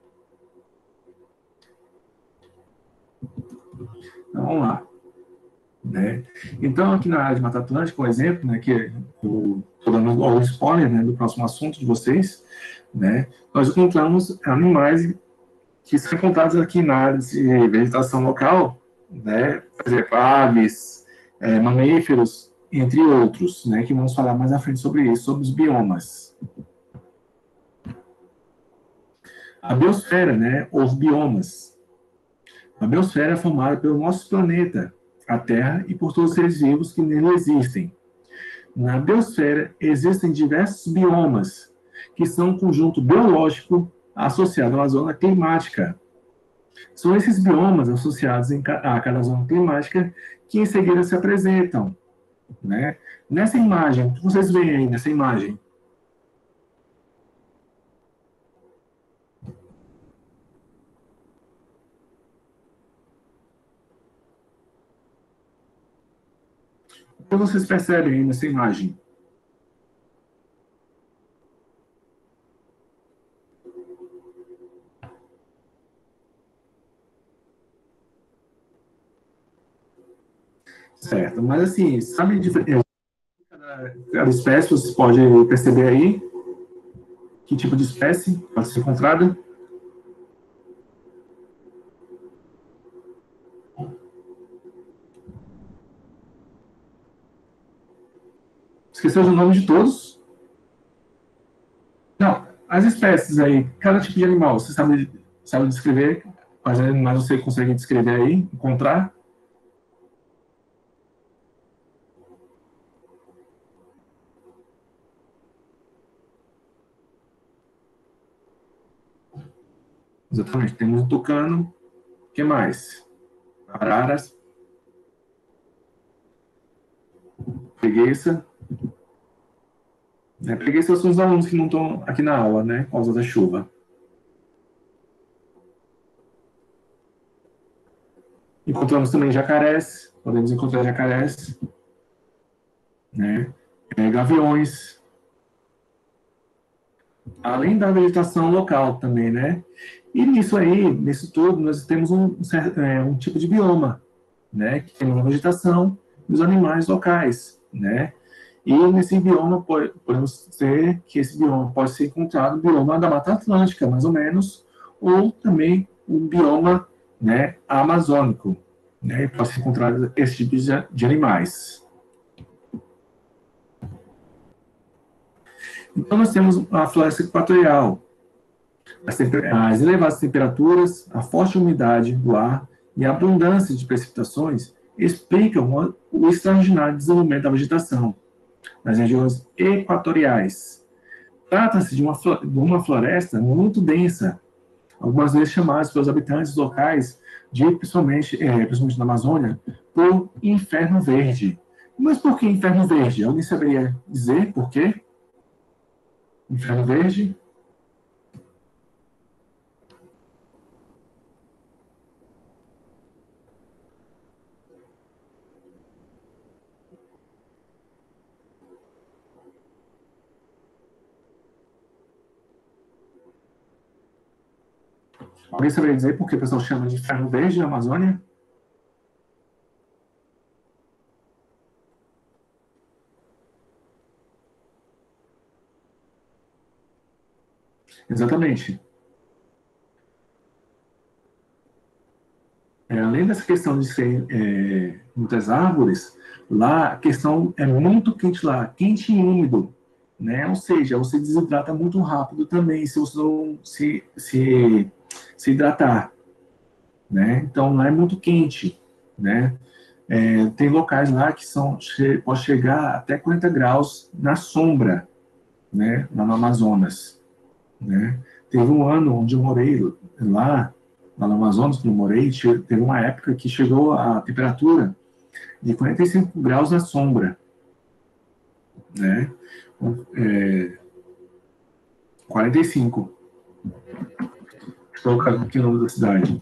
Speaker 1: Então, vamos lá. Né? Então, aqui na área de Mata Atlântica, um exemplo, né, que eu estou dando o spoiler, né, do próximo assunto de vocês, né, nós encontramos animais que são encontrados aqui na área de vegetação local, né, por exemplo, aves, é, mamíferos, entre outros, né, que vamos falar mais à frente sobre isso, sobre os biomas. A biosfera, né, os biomas. A biosfera é formada pelo nosso planeta, a Terra, e por todos os seres vivos que nele existem. Na biosfera existem diversos biomas, que são um conjunto biológico associado a uma zona climática. São esses biomas associados a cada zona climática que em seguida se apresentam. Né? Nessa imagem, o que vocês veem aí nessa imagem? O que vocês percebem aí nessa imagem? Certo, mas assim, sabe cada, cada espécie, você pode perceber aí que tipo de espécie pode ser encontrada? Esqueceu o nome de todos? Não, as espécies aí, cada tipo de animal, você sabe, sabe descrever? Quais animais você consegue descrever aí, encontrar? Exatamente, temos o tucano, o que mais? Araras, preguiça. Né? Preguiça são os alunos que não estão aqui na aula, né, por causa da chuva. Encontramos também jacarés, podemos encontrar jacarés, né? É, gaviões, além da vegetação local também, né? E nisso aí, nisso tudo, nós temos um, é, um tipo de bioma, né? Que tem uma vegetação e os animais locais, né? E nesse bioma, podemos dizer que esse bioma pode ser encontrado no bioma da Mata Atlântica, mais ou menos, ou também o bioma, né, amazônico, né? Pode ser encontrado esse tipo de, de animais. Então, nós temos a floresta equatorial, as, as elevadas temperaturas, a forte umidade do ar e a abundância de precipitações explicam o extraordinário desenvolvimento da vegetação nas regiões equatoriais. Trata-se de uma, de uma floresta muito densa, algumas vezes chamadas pelos habitantes locais, de, principalmente, é, principalmente na Amazônia, por inferno verde. Mas por que inferno verde? Alguém saberia dizer por quê? Inferno verde? Alguém saberia dizer por que o pessoal chama de inferno verde na Amazônia? Exatamente. É, além dessa questão de ser é, muitas árvores, lá a questão é muito quente lá, quente e úmido, né? Ou seja, você desidrata muito rápido também se você não se, se, se hidratar, né? Então lá é muito quente, né? É, tem locais lá que são pode chegar até quarenta graus na sombra, né? Lá no Amazonas, né? Teve um ano onde eu morei lá, lá no Amazonas, que eu morei, teve uma época que chegou a temperatura de quarenta e cinco graus na sombra. né? É, quarenta e cinco. Estou colocando aqui o nome da cidade.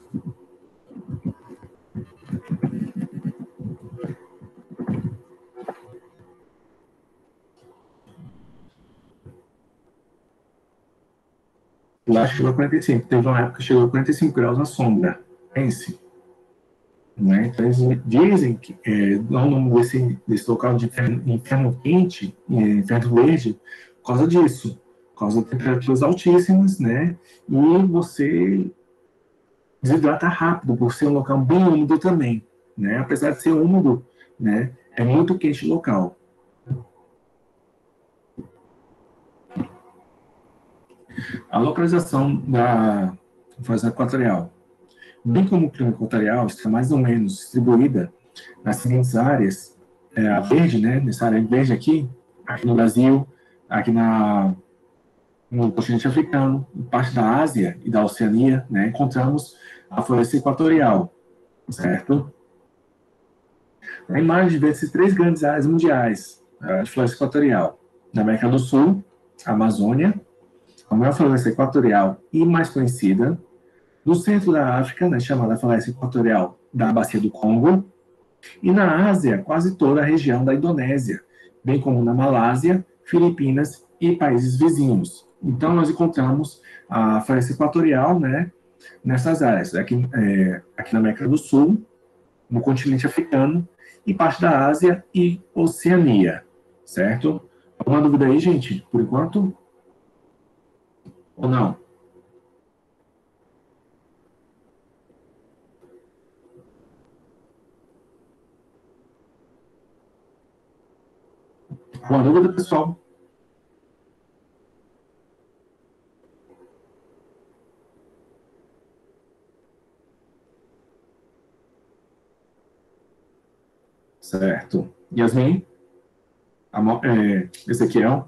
Speaker 1: Lá chegou a quarenta e cinco. Teve uma época que chegou a quarenta e cinco graus na sombra. Pense. Né? Então, eles dizem que é, dá o nome desse, desse local de inferno, inferno quente, inferno verde, por causa disso. Por causa de temperaturas altíssimas, né? E você desidrata rápido, por ser um local bem úmido também. Né? Apesar de ser úmido, né? É muito quente o local. A localização da faixa equatorial. Bem como o clima equatorial está mais ou menos distribuída nas seguintes áreas, é, a verde, né, nessa área verde aqui, aqui no Brasil, aqui na, no continente africano, em parte da Ásia e da Oceania, né, encontramos a floresta equatorial, certo? Na imagem vê-se três grandes áreas mundiais de floresta equatorial. Na América do Sul, a Amazônia, a maior floresta equatorial e mais conhecida. No centro da África, né, chamada floresta equatorial da Bacia do Congo, e na Ásia, quase toda a região da Indonésia, bem como na Malásia, Filipinas e países vizinhos. Então, nós encontramos a floresta equatorial, né, nessas áreas, aqui, é, aqui na América do Sul, no continente africano, e parte da Ásia e Oceania, certo? Alguma dúvida aí, gente, por enquanto? Ou não? Alguma dúvida, pessoal? Certo. Yasmin? É, Ezequiel?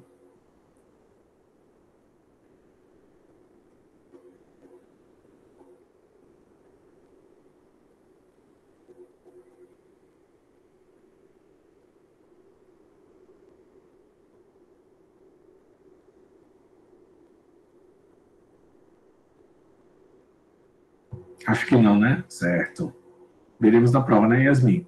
Speaker 1: Acho que não, né? Certo. Veremos na prova, né, Yasmin?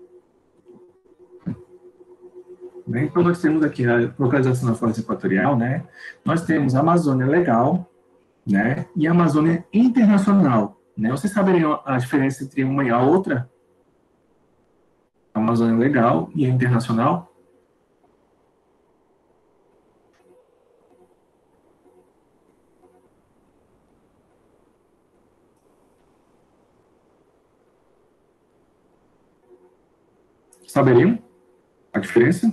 Speaker 1: Então, nós temos aqui a localização da floresta equatorial, né? Nós temos a Amazônia Legal, né? E a Amazônia Internacional, né? Vocês saberiam a diferença entre uma e a outra? A Amazônia Legal e a Internacional? Saberiam a diferença?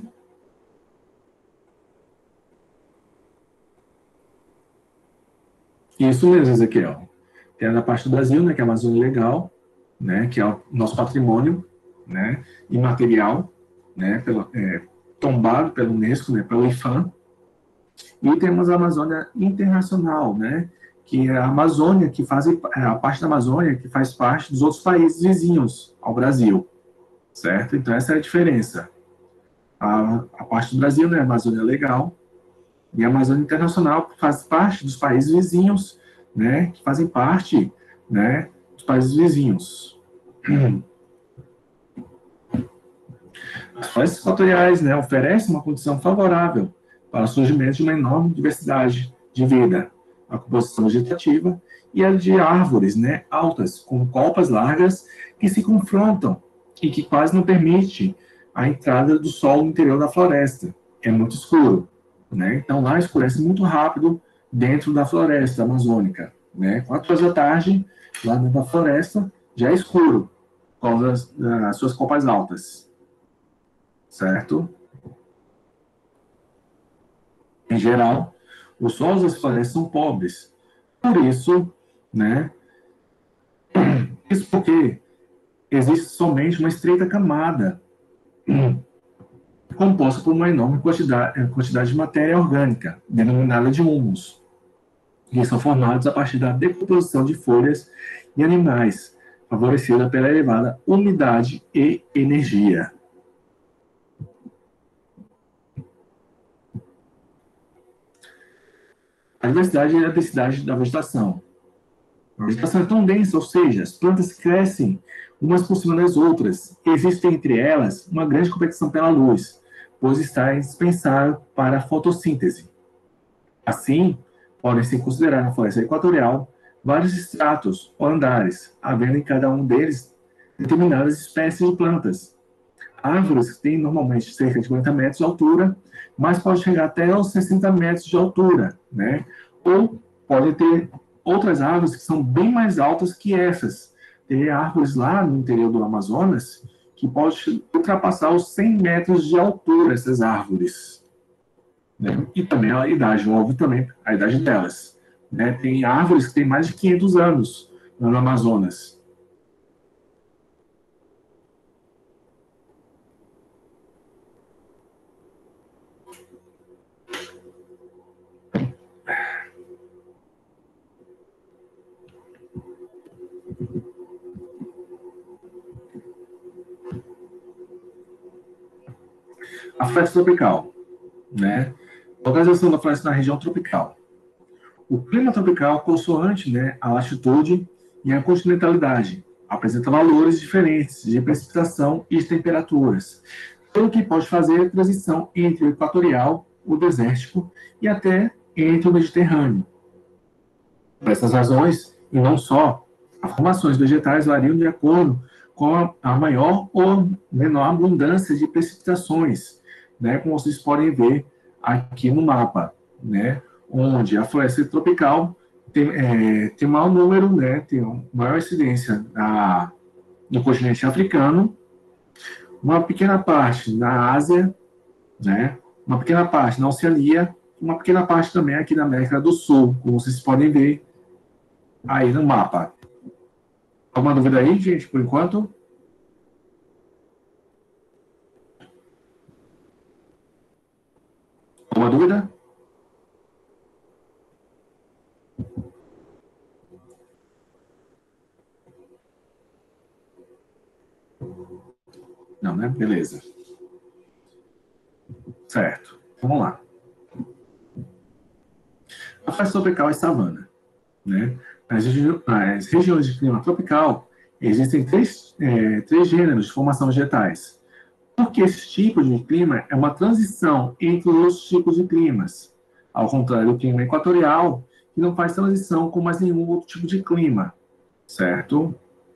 Speaker 1: Isso mesmo, Ezequiel. Tem a parte do Brasil, né, que é a Amazônia Legal, né, que é o nosso patrimônio, né, imaterial, né, pelo, é, tombado pela Unesco, né, pelo IFAM. E temos a Amazônia Internacional, né, que é a Amazônia, que faz a parte da Amazônia que faz parte dos outros países vizinhos ao Brasil, certo? Então, essa é a diferença. A, a parte do Brasil, né, a Amazônia Legal, e a Amazônia Internacional faz parte dos países vizinhos, né, que fazem parte, né, dos países vizinhos. As florestas equatoriais, né, oferecem uma condição favorável para o surgimento de uma enorme diversidade de vida, a composição vegetativa e a de árvores, né, altas, com copas largas que se confrontam e que quase não permite a entrada do sol no interior da floresta. É muito escuro, né? Então lá escurece muito rápido dentro da floresta amazônica, né? Quatro horas da tarde, lá dentro da floresta, já é escuro, por causa das, das suas copas altas, certo? Em geral, os solos das florestas são pobres. Por isso, né? Isso porque existe somente uma estreita camada composta por uma enorme quantidade, quantidade de matéria orgânica, denominada de humus, que são formados a partir da decomposição de folhas e animais, favorecida pela elevada umidade e energia. A diversidade é a densidade da vegetação. A vegetação é tão densa, ou seja, as plantas crescem umas por cima das outras. Existe entre elas uma grande competição pela luz, pois está indispensável para a fotossíntese. Assim, podem ser considerados na floresta equatorial vários estratos ou andares, havendo em cada um deles determinadas espécies de plantas. Árvores que têm normalmente cerca de quarenta metros de altura, mas pode chegar até aos sessenta metros de altura, né? Ou pode ter outras árvores que são bem mais altas que essas. Tem árvores lá no interior do Amazonas que pode ultrapassar os cem metros de altura, essas árvores. Né? E também a idade, óbvio, também a idade delas. Né? Tem árvores que têm mais de quinhentos anos no Amazonas. A floresta tropical, né? Localização da floresta na região tropical. O clima tropical, consoante, né, a latitude e a continentalidade, apresenta valores diferentes de precipitação e de temperaturas, pelo que pode fazer a transição entre o equatorial, o desértico e até entre o Mediterrâneo. Por essas razões, e não só, as formações vegetais variam de acordo com a, a maior ou menor abundância de precipitações, né, como vocês podem ver aqui no mapa, né, onde a floresta tropical tem, é, tem maior número, né, tem maior incidência na, no continente africano, uma pequena parte na Ásia, né, uma pequena parte na Oceania, uma pequena parte também aqui na América do Sul, como vocês podem ver aí no mapa. Alguma dúvida aí, gente, por enquanto? Alguma dúvida? Não, né? Beleza. Certo. Vamos lá. A floresta tropical é savana, né? Nas, regi nas regiões de clima tropical, existem três, é, três gêneros de formação vegetais. Porque esse tipo de clima é uma transição entre os tipos de climas. Ao contrário do clima equatorial, que não faz transição com mais nenhum outro tipo de clima, certo?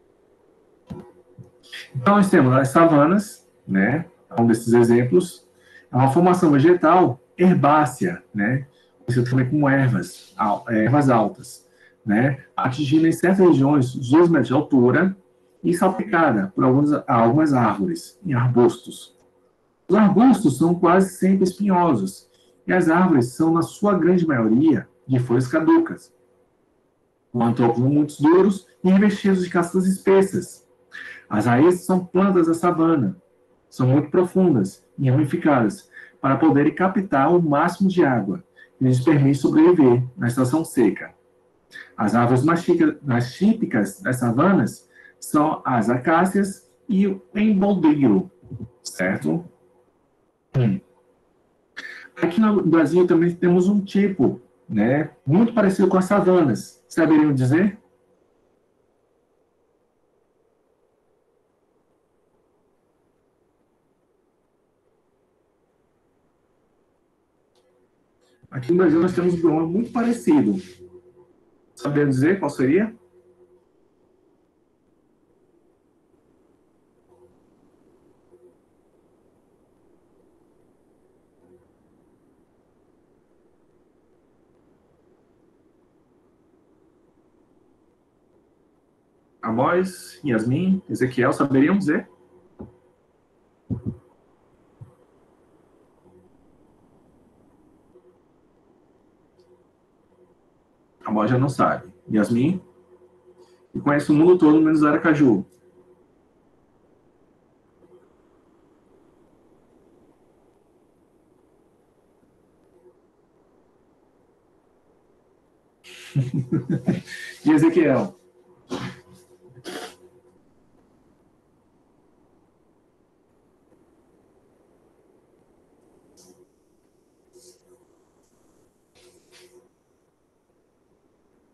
Speaker 1: Então, nós temos as savanas, né? Um desses exemplos. É uma formação vegetal herbácea, né? Conhecida também como ervas, ervas altas, né? Atingindo em certas regiões os dois metros de altura e salpicada por algumas, algumas árvores e arbustos. Os arbustos são quase sempre espinhosos e as árvores são, na sua grande maioria, de folhas caducas, com troncos muito duros e revestidos de cascas espessas. As raízes são plantas da savana, são muito profundas e ramificadas para poderem captar o máximo de água que lhes permite sobreviver na estação seca. As árvores mais, mais típicas das savanas são as acácias e o emboldeiro, certo? Hum. Aqui no Brasil também temos um tipo, né, muito parecido com as savanas. Saberiam dizer? Aqui no Brasil nós temos um bioma muito parecido. Saberiam dizer qual seria? Amós, Yasmin, Ezequiel, saberiam dizer? Amós já não sabe. Yasmin, que conhece o mundo todo, menos Aracaju. E Ezequiel?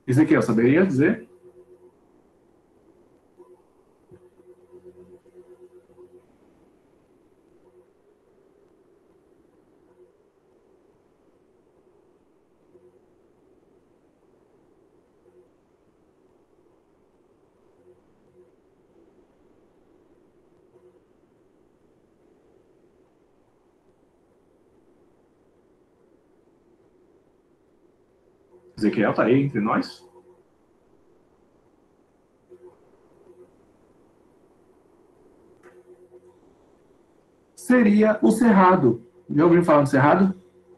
Speaker 1: Ezequiel, saberia dizer? Ezequiel está aí entre nós? Seria o Cerrado. Já ouviu falar do Cerrado?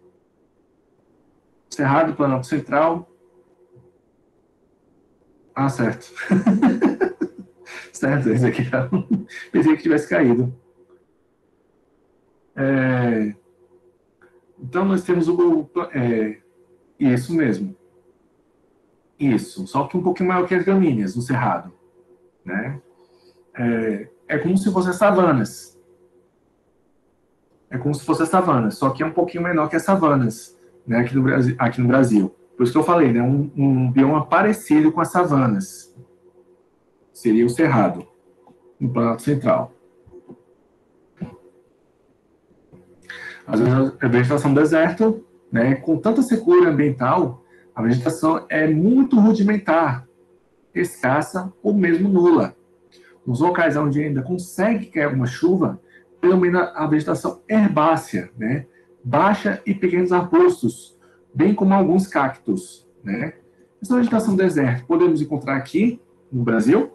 Speaker 1: Cerrado, Planalto Central. Ah, certo. Certo, Ezequiel. Pensei que tivesse caído. É... Então, nós temos o... É... Isso mesmo. Isso. Só que um pouquinho maior que as gramíneas, o Cerrado. Né? É... é como se fossem savanas. É como se fossem savanas, só que é um pouquinho menor que as savanas, né, aqui no Brasil. Aqui no Brasil. Por isso que eu falei, né, um, um bioma parecido com as savanas. Seria o Cerrado, no Planalto Central. A vegetação do deserto, né, com tanta secura ambiental, a vegetação é muito rudimentar, escassa ou mesmo nula. Nos locais onde ainda consegue cair alguma chuva, predomina a vegetação herbácea, né, baixa e pequenos arbustos, bem como alguns cactos. Né. Essa vegetação do deserto podemos encontrar aqui no Brasil?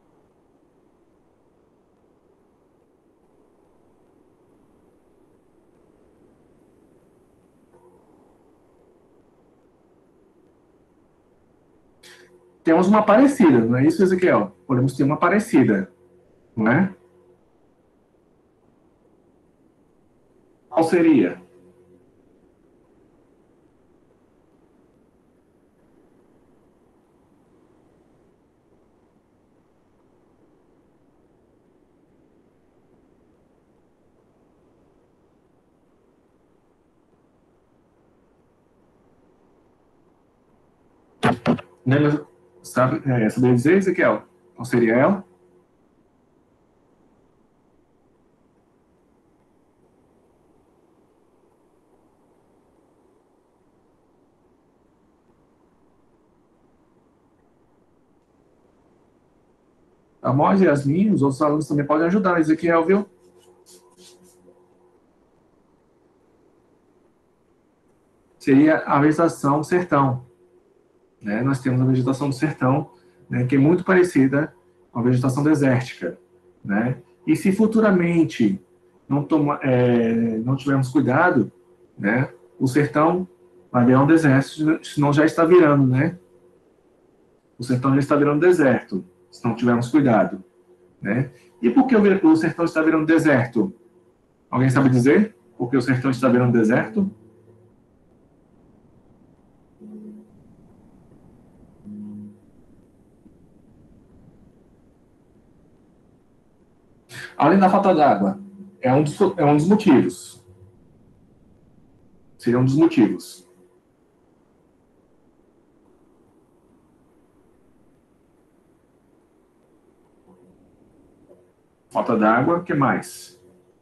Speaker 1: Temos uma parecida, não é isso, Ezequiel? Podemos ter uma parecida, não é? Qual seria? Nela, sabe, é, sabe dizer, Ezequiel? Qual seria ela? Amós e Yasmin, os outros alunos também podem ajudar, Ezequiel, viu? Seria a vegetação sertão. Né? Nós temos a vegetação do sertão, né, que é muito parecida com a vegetação desértica. Né? E se futuramente não, toma, é, não tivermos cuidado, né, o sertão vai virar um deserto, senão já está virando, né? O sertão já está virando deserto, se não tivermos cuidado. Né? E por que o sertão está virando deserto? Alguém sabe dizer? Por que o sertão está virando deserto? Além da falta d'água, é, um dos, é um dos motivos. Seria um dos motivos. Falta d'água, o que mais?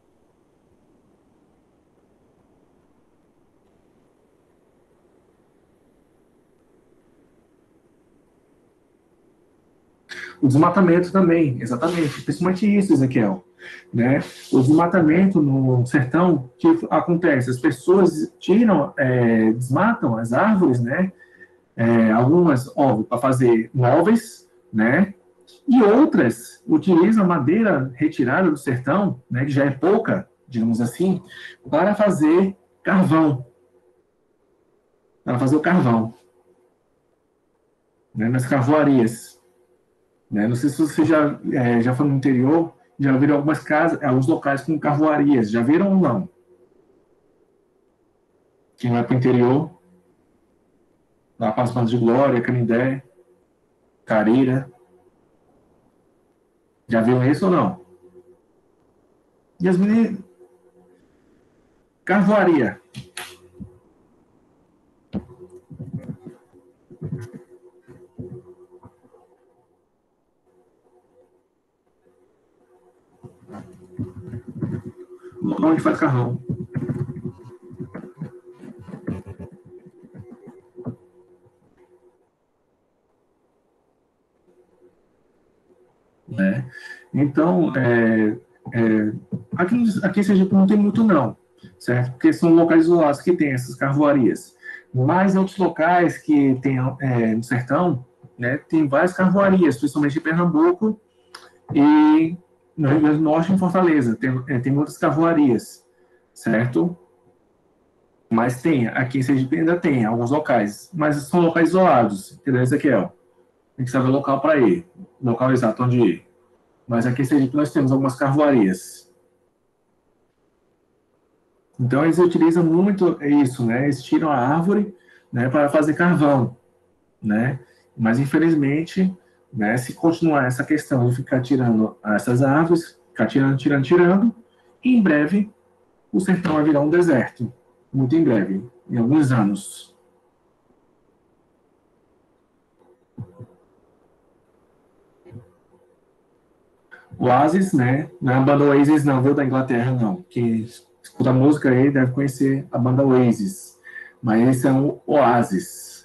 Speaker 1: O desmatamento também, exatamente. Principalmente isso, Ezequiel. Né? O desmatamento no sertão, que acontece? As pessoas tiram, é, desmatam as árvores, né? É, algumas, óbvio, para fazer móveis, né? E outras utilizam madeira retirada do sertão, né, que já é pouca, digamos assim, para fazer carvão. Para fazer o carvão. Né, nas carvoarias. Né? Não sei se você já, é, já foi no interior, já viram algumas casas, alguns locais com carvoarias. Já viram ou não? Quem vai para o interior, lá para as Bandas de Glória, Canindé, Careira. Já viram isso ou não? E as meninas... Carvoaria. onde faz carvão. Né? Então, é, é, aqui, aqui em Sergipe não tem muito não, certo? Porque são locais isolados que tem essas carvoarias. Mas em outros locais que tem é, no sertão, né, tem várias carvoarias, principalmente em Pernambuco e no Rio Grande do Norte, em Fortaleza. Tem, é, tem muitas carvoarias, certo? Mas tem, aqui em Sergipe ainda tem alguns locais, mas são locais isolados, entendeu, Ezequiel? Tem que saber o local para ir, o local exato onde ir. Mas aqui em Sergipe nós temos algumas carvoarias. Então eles utilizam muito isso, né? Eles tiram a árvore, né, para fazer carvão, né? Mas infelizmente, né, se continuar essa questão de ficar tirando essas árvores, ficar tirando, tirando, tirando, em breve o sertão vai virar um deserto. Muito em breve, em alguns anos. Oasis, né? Não é a banda Oasis, não, viu, da Inglaterra, não. Quem escuta a música aí deve conhecer a banda Oasis. Mas esse é um Oasis.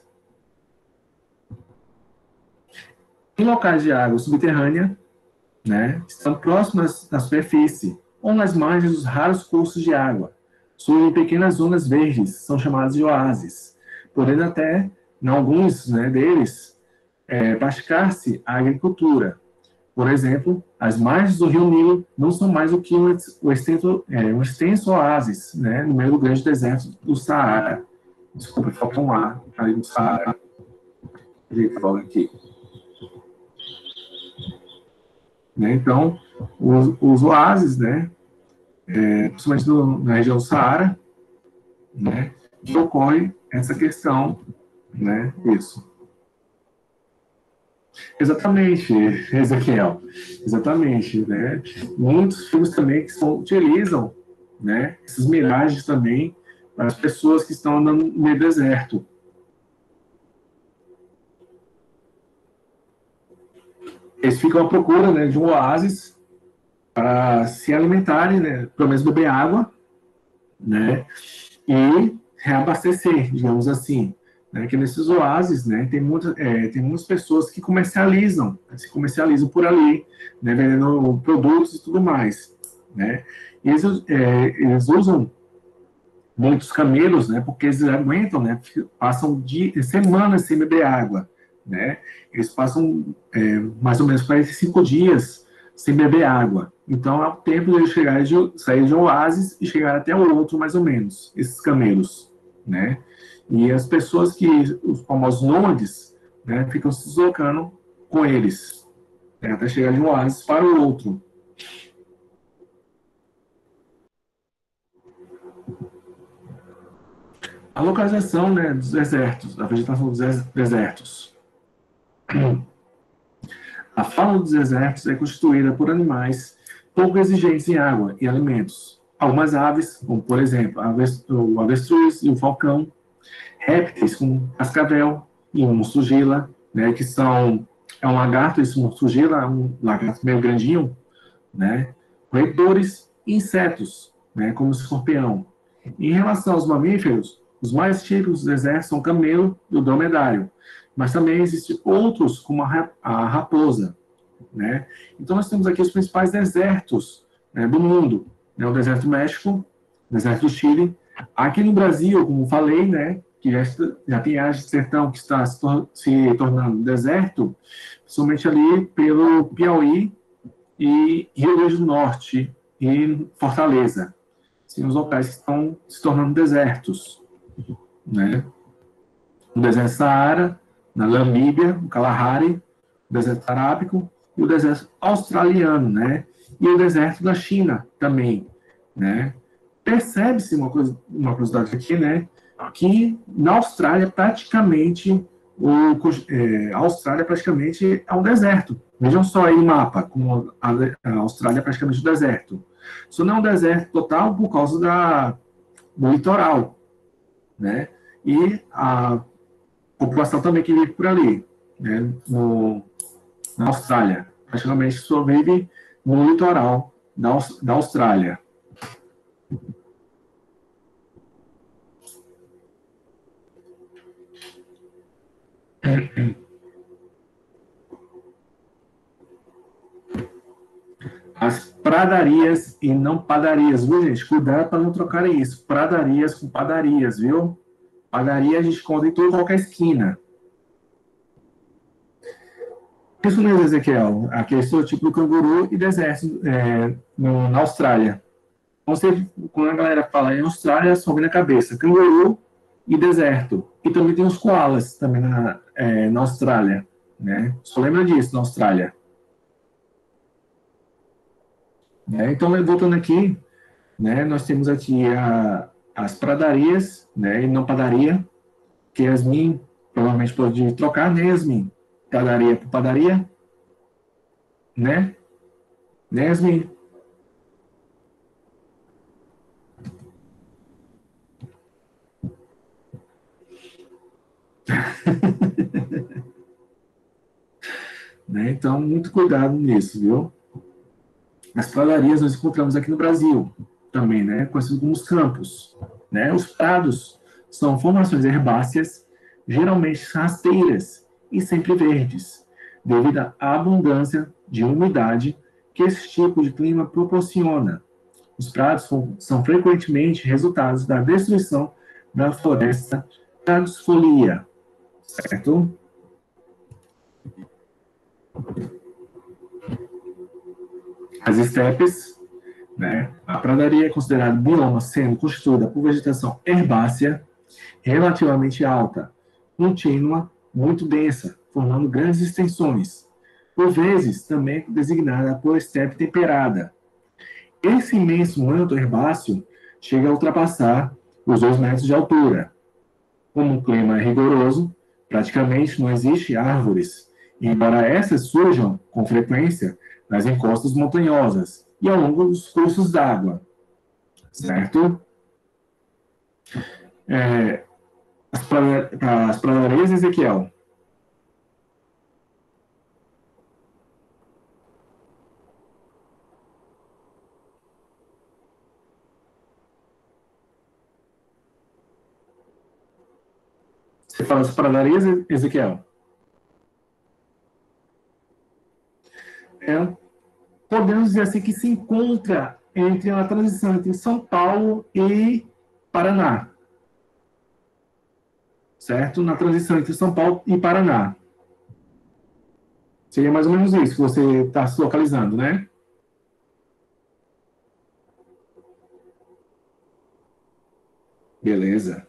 Speaker 1: Em locais de água subterrânea, né, estão próximas da superfície, ou nas margens dos raros cursos de água. Surgem pequenas zonas verdes, são chamadas de oásis, podendo até, em alguns, né, deles, é, praticar-se a agricultura. Por exemplo, as margens do rio Nilo não são mais do que um, um, extenso, é, um extenso oásis, né, no meio do grande deserto do Saara. Desculpa, falta um A ali no Saara. Vou aqui. Né, então, os, os oásis, né, é, principalmente no, na região do Saara, né, que ocorre essa questão, né, isso. Exatamente, Ezequiel, exatamente, né, muitos filmes também que são, utilizam, né, essas miragens também para as pessoas que estão andando no meio do deserto. Eles ficam à procura, né, de um oásis para se alimentarem, né, pelo menos beber água, né, e reabastecer, digamos assim, né, que nesses oásis, né, tem muitas, é, tem muitas pessoas que comercializam, se comercializam por ali, né, vendendo produtos e tudo mais, né, e eles, é, eles usam muitos camelos, né, porque eles aguentam, né, passam dias, semanas sem beber água, né, eles passam é, mais ou menos quarenta e cinco dias sem beber água. Então, é o tempo de eles chegarem de, sair de um oásis e chegar até o outro, mais ou menos, esses camelos, né? E as pessoas que, os famosos nômades, né, ficam se deslocando com eles, né, até chegar de um oásis para o outro. A localização, né, dos desertos, a vegetação dos desertos. A fauna dos desertos é constituída por animais pouco exigentes em água e alimentos. Algumas aves, como por exemplo o avestruz e o falcão, répteis como cascavel e o monstro-gila, né, que são é um lagarto, esse monstro-gila é um lagarto meio grandinho, né, roedores e insetos, né, como o escorpião. Em relação aos mamíferos, os mais típicos dos desertos são o camelo e o dromedário, mas também existem outros, como a raposa, né? Então, nós temos aqui os principais desertos, né, do mundo, né? O deserto do México, o deserto do Chile. Aqui no Brasil, como falei, né, que já, já tem áreas de sertão que está se, tor se tornando deserto, principalmente ali pelo Piauí e Rio Grande do Norte e Fortaleza. São os locais que estão se tornando desertos, né? O deserto Saara, na Namíbia, o Kalahari, o deserto arábico e o deserto australiano, né? E o deserto da China também, né? Percebe-se uma coisa, uma curiosidade aqui, né? Que na Austrália praticamente o, é, a Austrália praticamente é um deserto. Vejam só aí o mapa, como a, a Austrália é praticamente um deserto. Isso não é um deserto total por causa da, do litoral, né? E a população também que vive por ali, né? No, na Austrália. Praticamente só vive no litoral da, da Austrália. As pradarias e não padarias, viu, gente? Cuidado para não trocarem isso. Pradarias com padarias, viu? Padaria a gente encontra em toda qualquer esquina. Isso mesmo, Ezequiel. Aqui é o tipo do canguru e deserto é, no, na Austrália. Então, você, quando a galera fala em Austrália, sobe na cabeça canguru e deserto. E também tem os koalas também na, é, na Austrália. Né? Só lembra disso na Austrália. É, então, voltando aqui, né, nós temos aqui a, as pradarias, né, e não padaria, que Yasmin provavelmente pode trocar, né, Yasmin? Padaria por padaria, né? Né, Yasmin? Né? Então, muito cuidado nisso, viu? As pradarias nós encontramos aqui no Brasil também, né? Conhecidos como os campos. Né? Os prados são formações herbáceas, geralmente rasteiras e sempre verdes, devido à abundância de umidade que esse tipo de clima proporciona. Os prados são, são frequentemente resultados da destruição da floresta caducifolia, certo? As estepes, né? A pradaria é considerada bioma sendo constituída por vegetação herbácea relativamente alta, contínua, muito densa, formando grandes extensões, por vezes também designada por estepe temperada. Esse imenso manto herbáceo chega a ultrapassar os dois metros de altura. Como o clima é rigoroso, praticamente não existe árvores, embora essas surjam com frequência nas encostas montanhosas e ao longo dos cursos d'água, certo? É, as pradarias, Ezequiel. Você fala as pradarias, Ezequiel? É, podemos dizer assim que se encontra entre a transição entre São Paulo e Paraná. Certo? Na transição entre São Paulo e Paraná. Seria mais ou menos isso que você está se localizando, né? Beleza.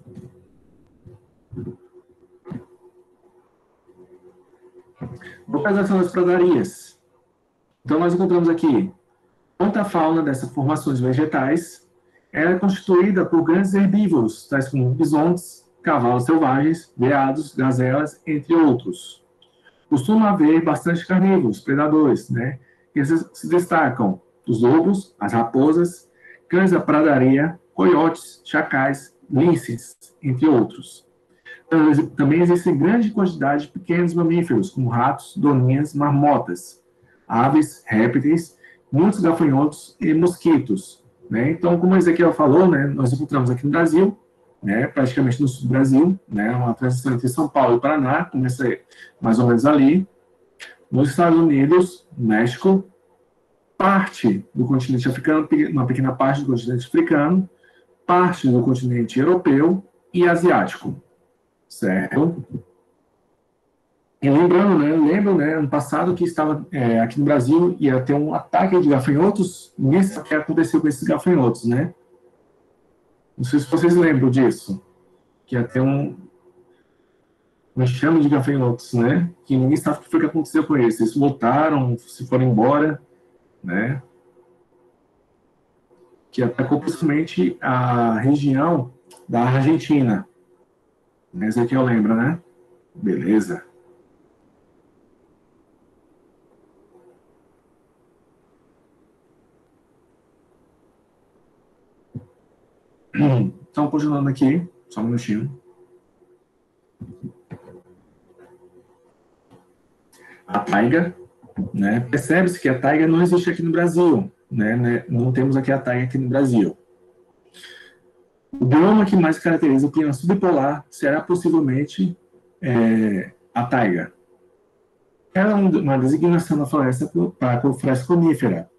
Speaker 1: Localização das pradarias. Então, nós encontramos aqui a fauna dessas formações vegetais é constituída por grandes herbívoros, tais como bisontes, cavalos selvagens, veados, gazelas, entre outros. Costuma haver bastante carnívoros, predadores, né? Que se destacam os lobos, as raposas, cães da pradaria, coiotes, chacais, linces, entre outros. Também existe grande quantidade de pequenos mamíferos, como ratos, doninhas, marmotas, aves, répteis, muitos gafanhotos e mosquitos. Né? Então, como o Ezequiel falou, né, nós encontramos aqui no Brasil, né, praticamente no sul do Brasil, né, uma transição entre São Paulo e Paraná, começa mais ou menos ali. Nos Estados Unidos, México, parte do continente africano, uma pequena parte do continente africano, parte do continente europeu e asiático. Certo? E lembrando, né, lembro, né, ano passado que estava é, aqui no Brasil ia ter um ataque de gafanhotos, ninguém sabe o que aconteceu com esses gafanhotos, né? Não sei se vocês lembram disso, que ia ter um, um enxame de gafanhotos, né? Que ninguém sabe o que foi que aconteceu com eles. Eles voltaram, se foram embora, né? Que atacou principalmente a região da Argentina. Esse aqui eu lembro, né? Beleza. Então, continuando aqui, só um minutinho. A taiga, né? Percebe-se que a taiga não existe aqui no Brasil, né? Não temos aqui a taiga aqui no Brasil. O bioma que mais caracteriza o clima subpolar será possivelmente é, a taiga. É uma designação da floresta para a floresta conífera.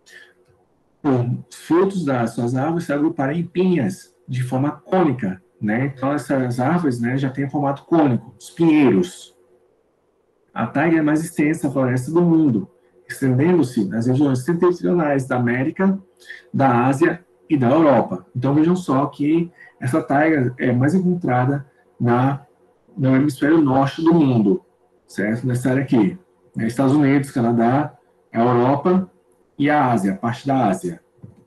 Speaker 1: Os frutos das suas árvores se agruparem em pinhas de forma cônica, né? Então essas árvores, né, já têm formato cônico, os pinheiros. A taiga é a mais extensa floresta do mundo, estendendo-se nas regiões setentrionais da América, da Ásia e da Europa. Então vejam só que essa taiga é mais encontrada na, no hemisfério norte do mundo, certo? Nessa área aqui. Né? Estados Unidos, Canadá, a Europa e a Ásia, parte da Ásia.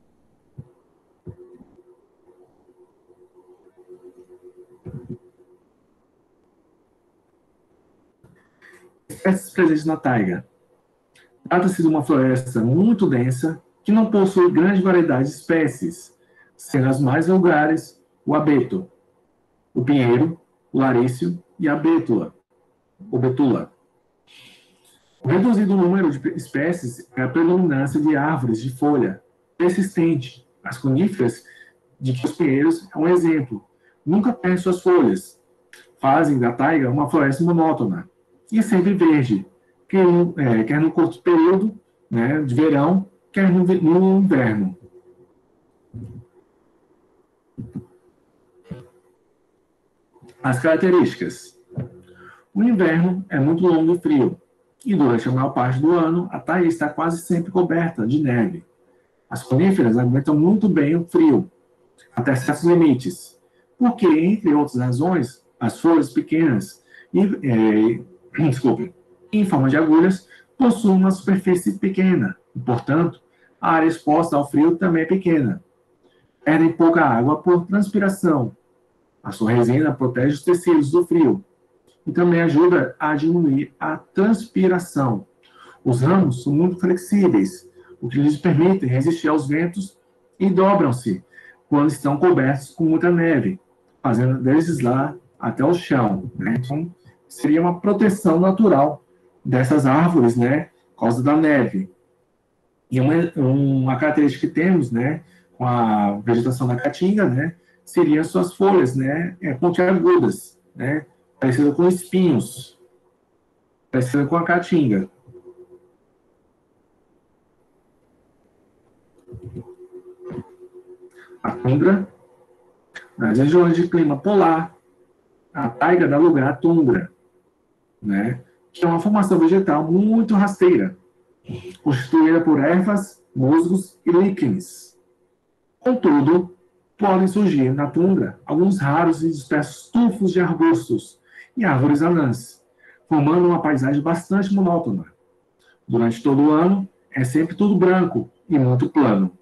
Speaker 1: Espécies presentes na taiga. Trata-se de uma floresta muito densa que não possui grande variedade de espécies, sendo as mais vulgares o abeto, o pinheiro, o larício e a bétula, ou betula. O reduzido número de espécies é a predominância de árvores de folha persistente. As coníferas, de que os pinheiros é um exemplo, nunca perdem suas folhas, fazem da taiga uma floresta monótona e sempre verde, quer, é, quer no curto período, né, de verão, quer no, no inverno. As características. O inverno é muito longo e frio, e durante a maior parte do ano, a taiga está quase sempre coberta de neve. As coníferas aguentam muito bem o frio, até certos limites, porque, entre outras razões, as folhas pequenas e, é, desculpe, em forma de agulhas, possuem uma superfície pequena, e, portanto, a área exposta ao frio também é pequena. Perdem pouca água por transpiração. A sua resina protege os tecidos do frio e também ajuda a diminuir a transpiração. Os ramos são muito flexíveis, o que lhes permite resistir aos ventos e dobram-se quando estão cobertos com muita neve, fazendo deslizar até o chão. Né? Então, seria uma proteção natural dessas árvores, né, por causa da neve. E uma, uma característica que temos, né, com a vegetação da caatinga, né, seriam suas folhas, né, pontiagudas, né, parecida com espinhos, parecida com a caatinga. A tundra, nas regiões de clima polar, a taiga dá lugar à tundra, né, que é uma formação vegetal muito rasteira, constituída por ervas, musgos e líquenes. Contudo, podem surgir na tundra alguns raros e dispersos tufos de arbustos e árvores anãs, formando uma paisagem bastante monótona. Durante todo o ano, é sempre tudo branco e muito plano.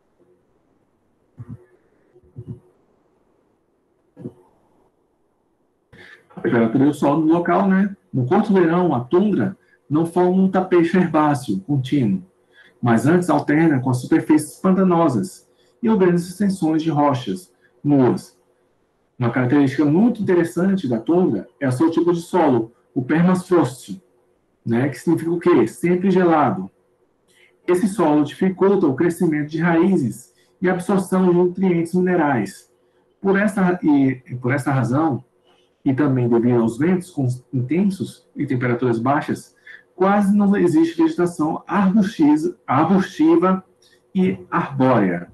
Speaker 1: A temperatura do solo no local, né? No curto verão, a tundra não forma um tapete herbáceo contínuo, mas antes alterna com as superfícies pantanosas e grandes extensões de rochas nuas. Uma característica muito interessante da tundra é o seu tipo de solo, o permafrost, né, que significa o quê? Sempre gelado. Esse solo dificulta o crescimento de raízes e a absorção de nutrientes minerais. Por essa, e, por essa razão, e também devido aos ventos intensos e temperaturas baixas, quase não existe vegetação arbustiva e arbórea.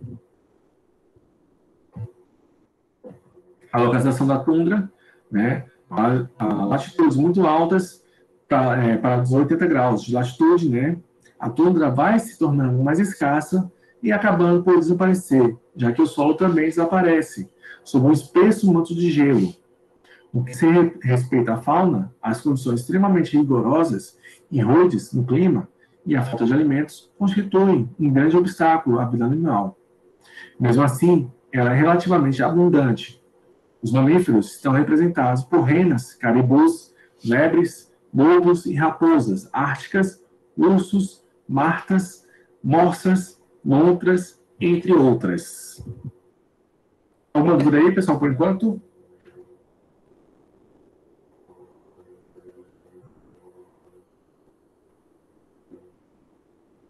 Speaker 1: A localização da tundra, né, a, a latitudes muito altas, pra, é, para os oitenta graus de latitude, né, a tundra vai se tornando mais escassa e acabando por desaparecer, já que o solo também desaparece, sob um espesso manto de gelo. No que se respeita à fauna, as condições extremamente rigorosas e rudes no clima e a falta de alimentos constituem um grande obstáculo à vida animal. Mesmo assim, ela é relativamente abundante. Os mamíferos estão representados por renas, caribus, lebres, lobos e raposas árticas, ursos, martas, morsas, lontras, entre outras. Alguma dúvida aí, pessoal, por enquanto?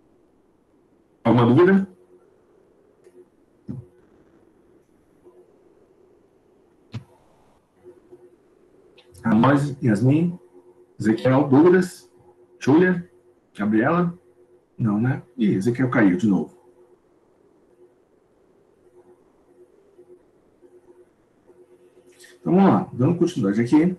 Speaker 1: Alguma dúvida? Nós, Yasmin, Ezequiel, dúvidas? Júlia? Gabriela? Não, né? Ih, Ezequiel caiu de novo. Então, vamos lá, dando continuidade aqui.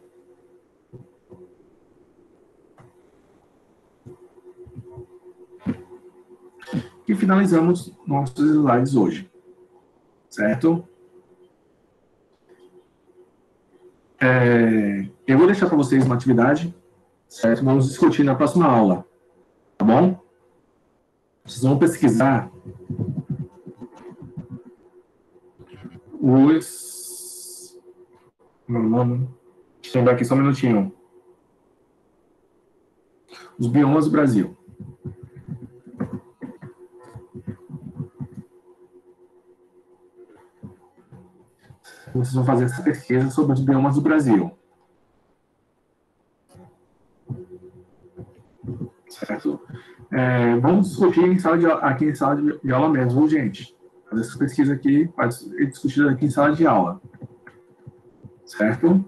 Speaker 1: E finalizamos nossos slides hoje, certo? É, eu vou deixar para vocês uma atividade, certo? Vamos discutir na próxima aula, tá bom? Vocês vão pesquisar os... Meu nome... Deixa eu lembrar aqui só um minutinho. Os biomas do Brasil. Vocês vão fazer essa pesquisa sobre os biomas do Brasil. Certo? É, vamos discutir em sala de, aqui em sala de, de aula mesmo, gente. Fazer essa pesquisa aqui, pode ser discutida aqui em sala de aula. Certo?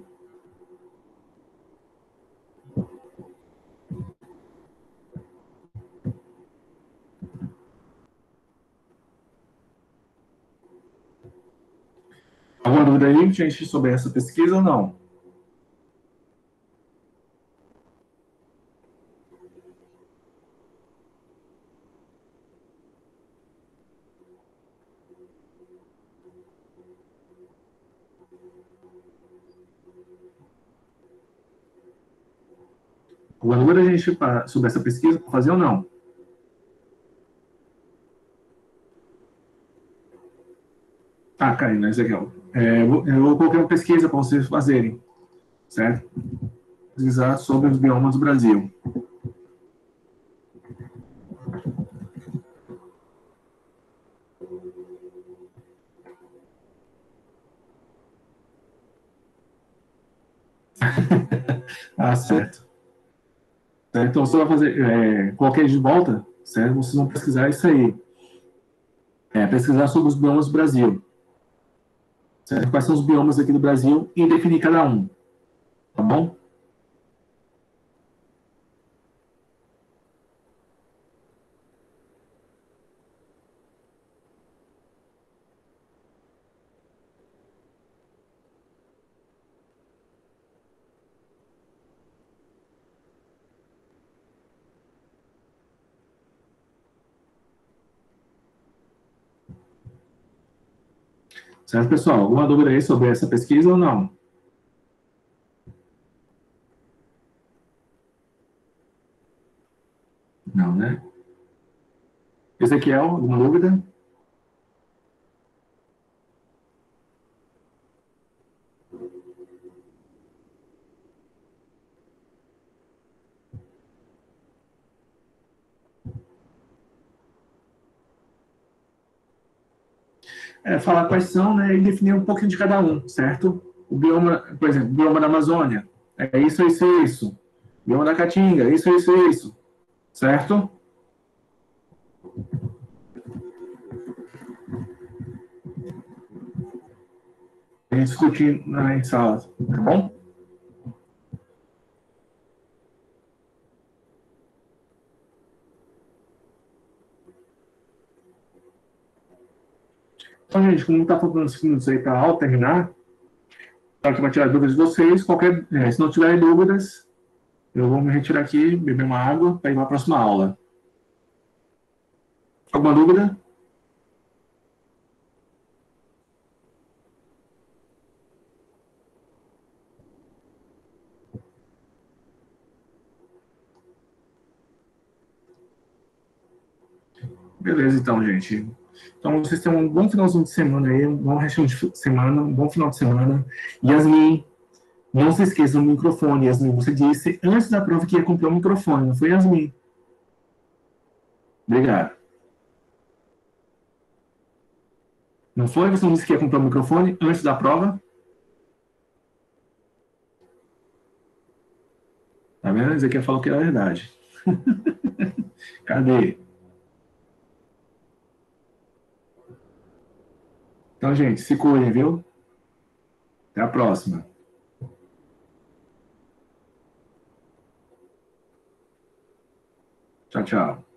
Speaker 1: Alguma dúvida aí, gente, sobre essa pesquisa ou não? Alguma dúvida, gente, pra, sobre essa pesquisa, para fazer ou não? Ah, Karina, Ezequiel. É, eu, eu vou colocar uma pesquisa para vocês fazerem, certo? Pesquisar sobre os biomas do Brasil. Ah, certo. Certo? Então, você vai fazer, é, coloquei de volta, certo? Vocês vão pesquisar isso aí. É, pesquisar sobre os biomas do Brasil. Certo? Quais são os biomas aqui do Brasil e definir cada um. Tá bom? Certo, pessoal? Alguma dúvida aí sobre essa pesquisa ou não? Não, né? Ezequiel, alguma dúvida? É, falar quais são, né, e definir um pouquinho de cada um, certo? O bioma, por exemplo, o bioma da Amazônia, é isso, isso, isso. Bioma da Caatinga, isso, isso, isso. Certo? A gente discutir na sala, tá bom? Então, gente, como está faltando cinco minutos aí para a aula terminar, para que vai tirar dúvidas de vocês, qualquer, é, se não tiverem dúvidas, eu vou me retirar aqui, beber uma água para ir para a próxima aula. Alguma dúvida? Beleza, então, gente. Então, vocês tenham um bom finalzinho de semana aí, um bom restinho de semana, um bom final de semana. Yasmin, não se esqueça do microfone, Yasmin. Você disse antes da prova que ia comprar um microfone, não foi, Yasmin? Obrigado. Não foi? Você não disse que ia comprar um microfone antes da prova? Tá vendo? Isso aqui falou que era verdade. Cadê? Então, gente, se cuidem, viu? Até a próxima. Tchau, tchau.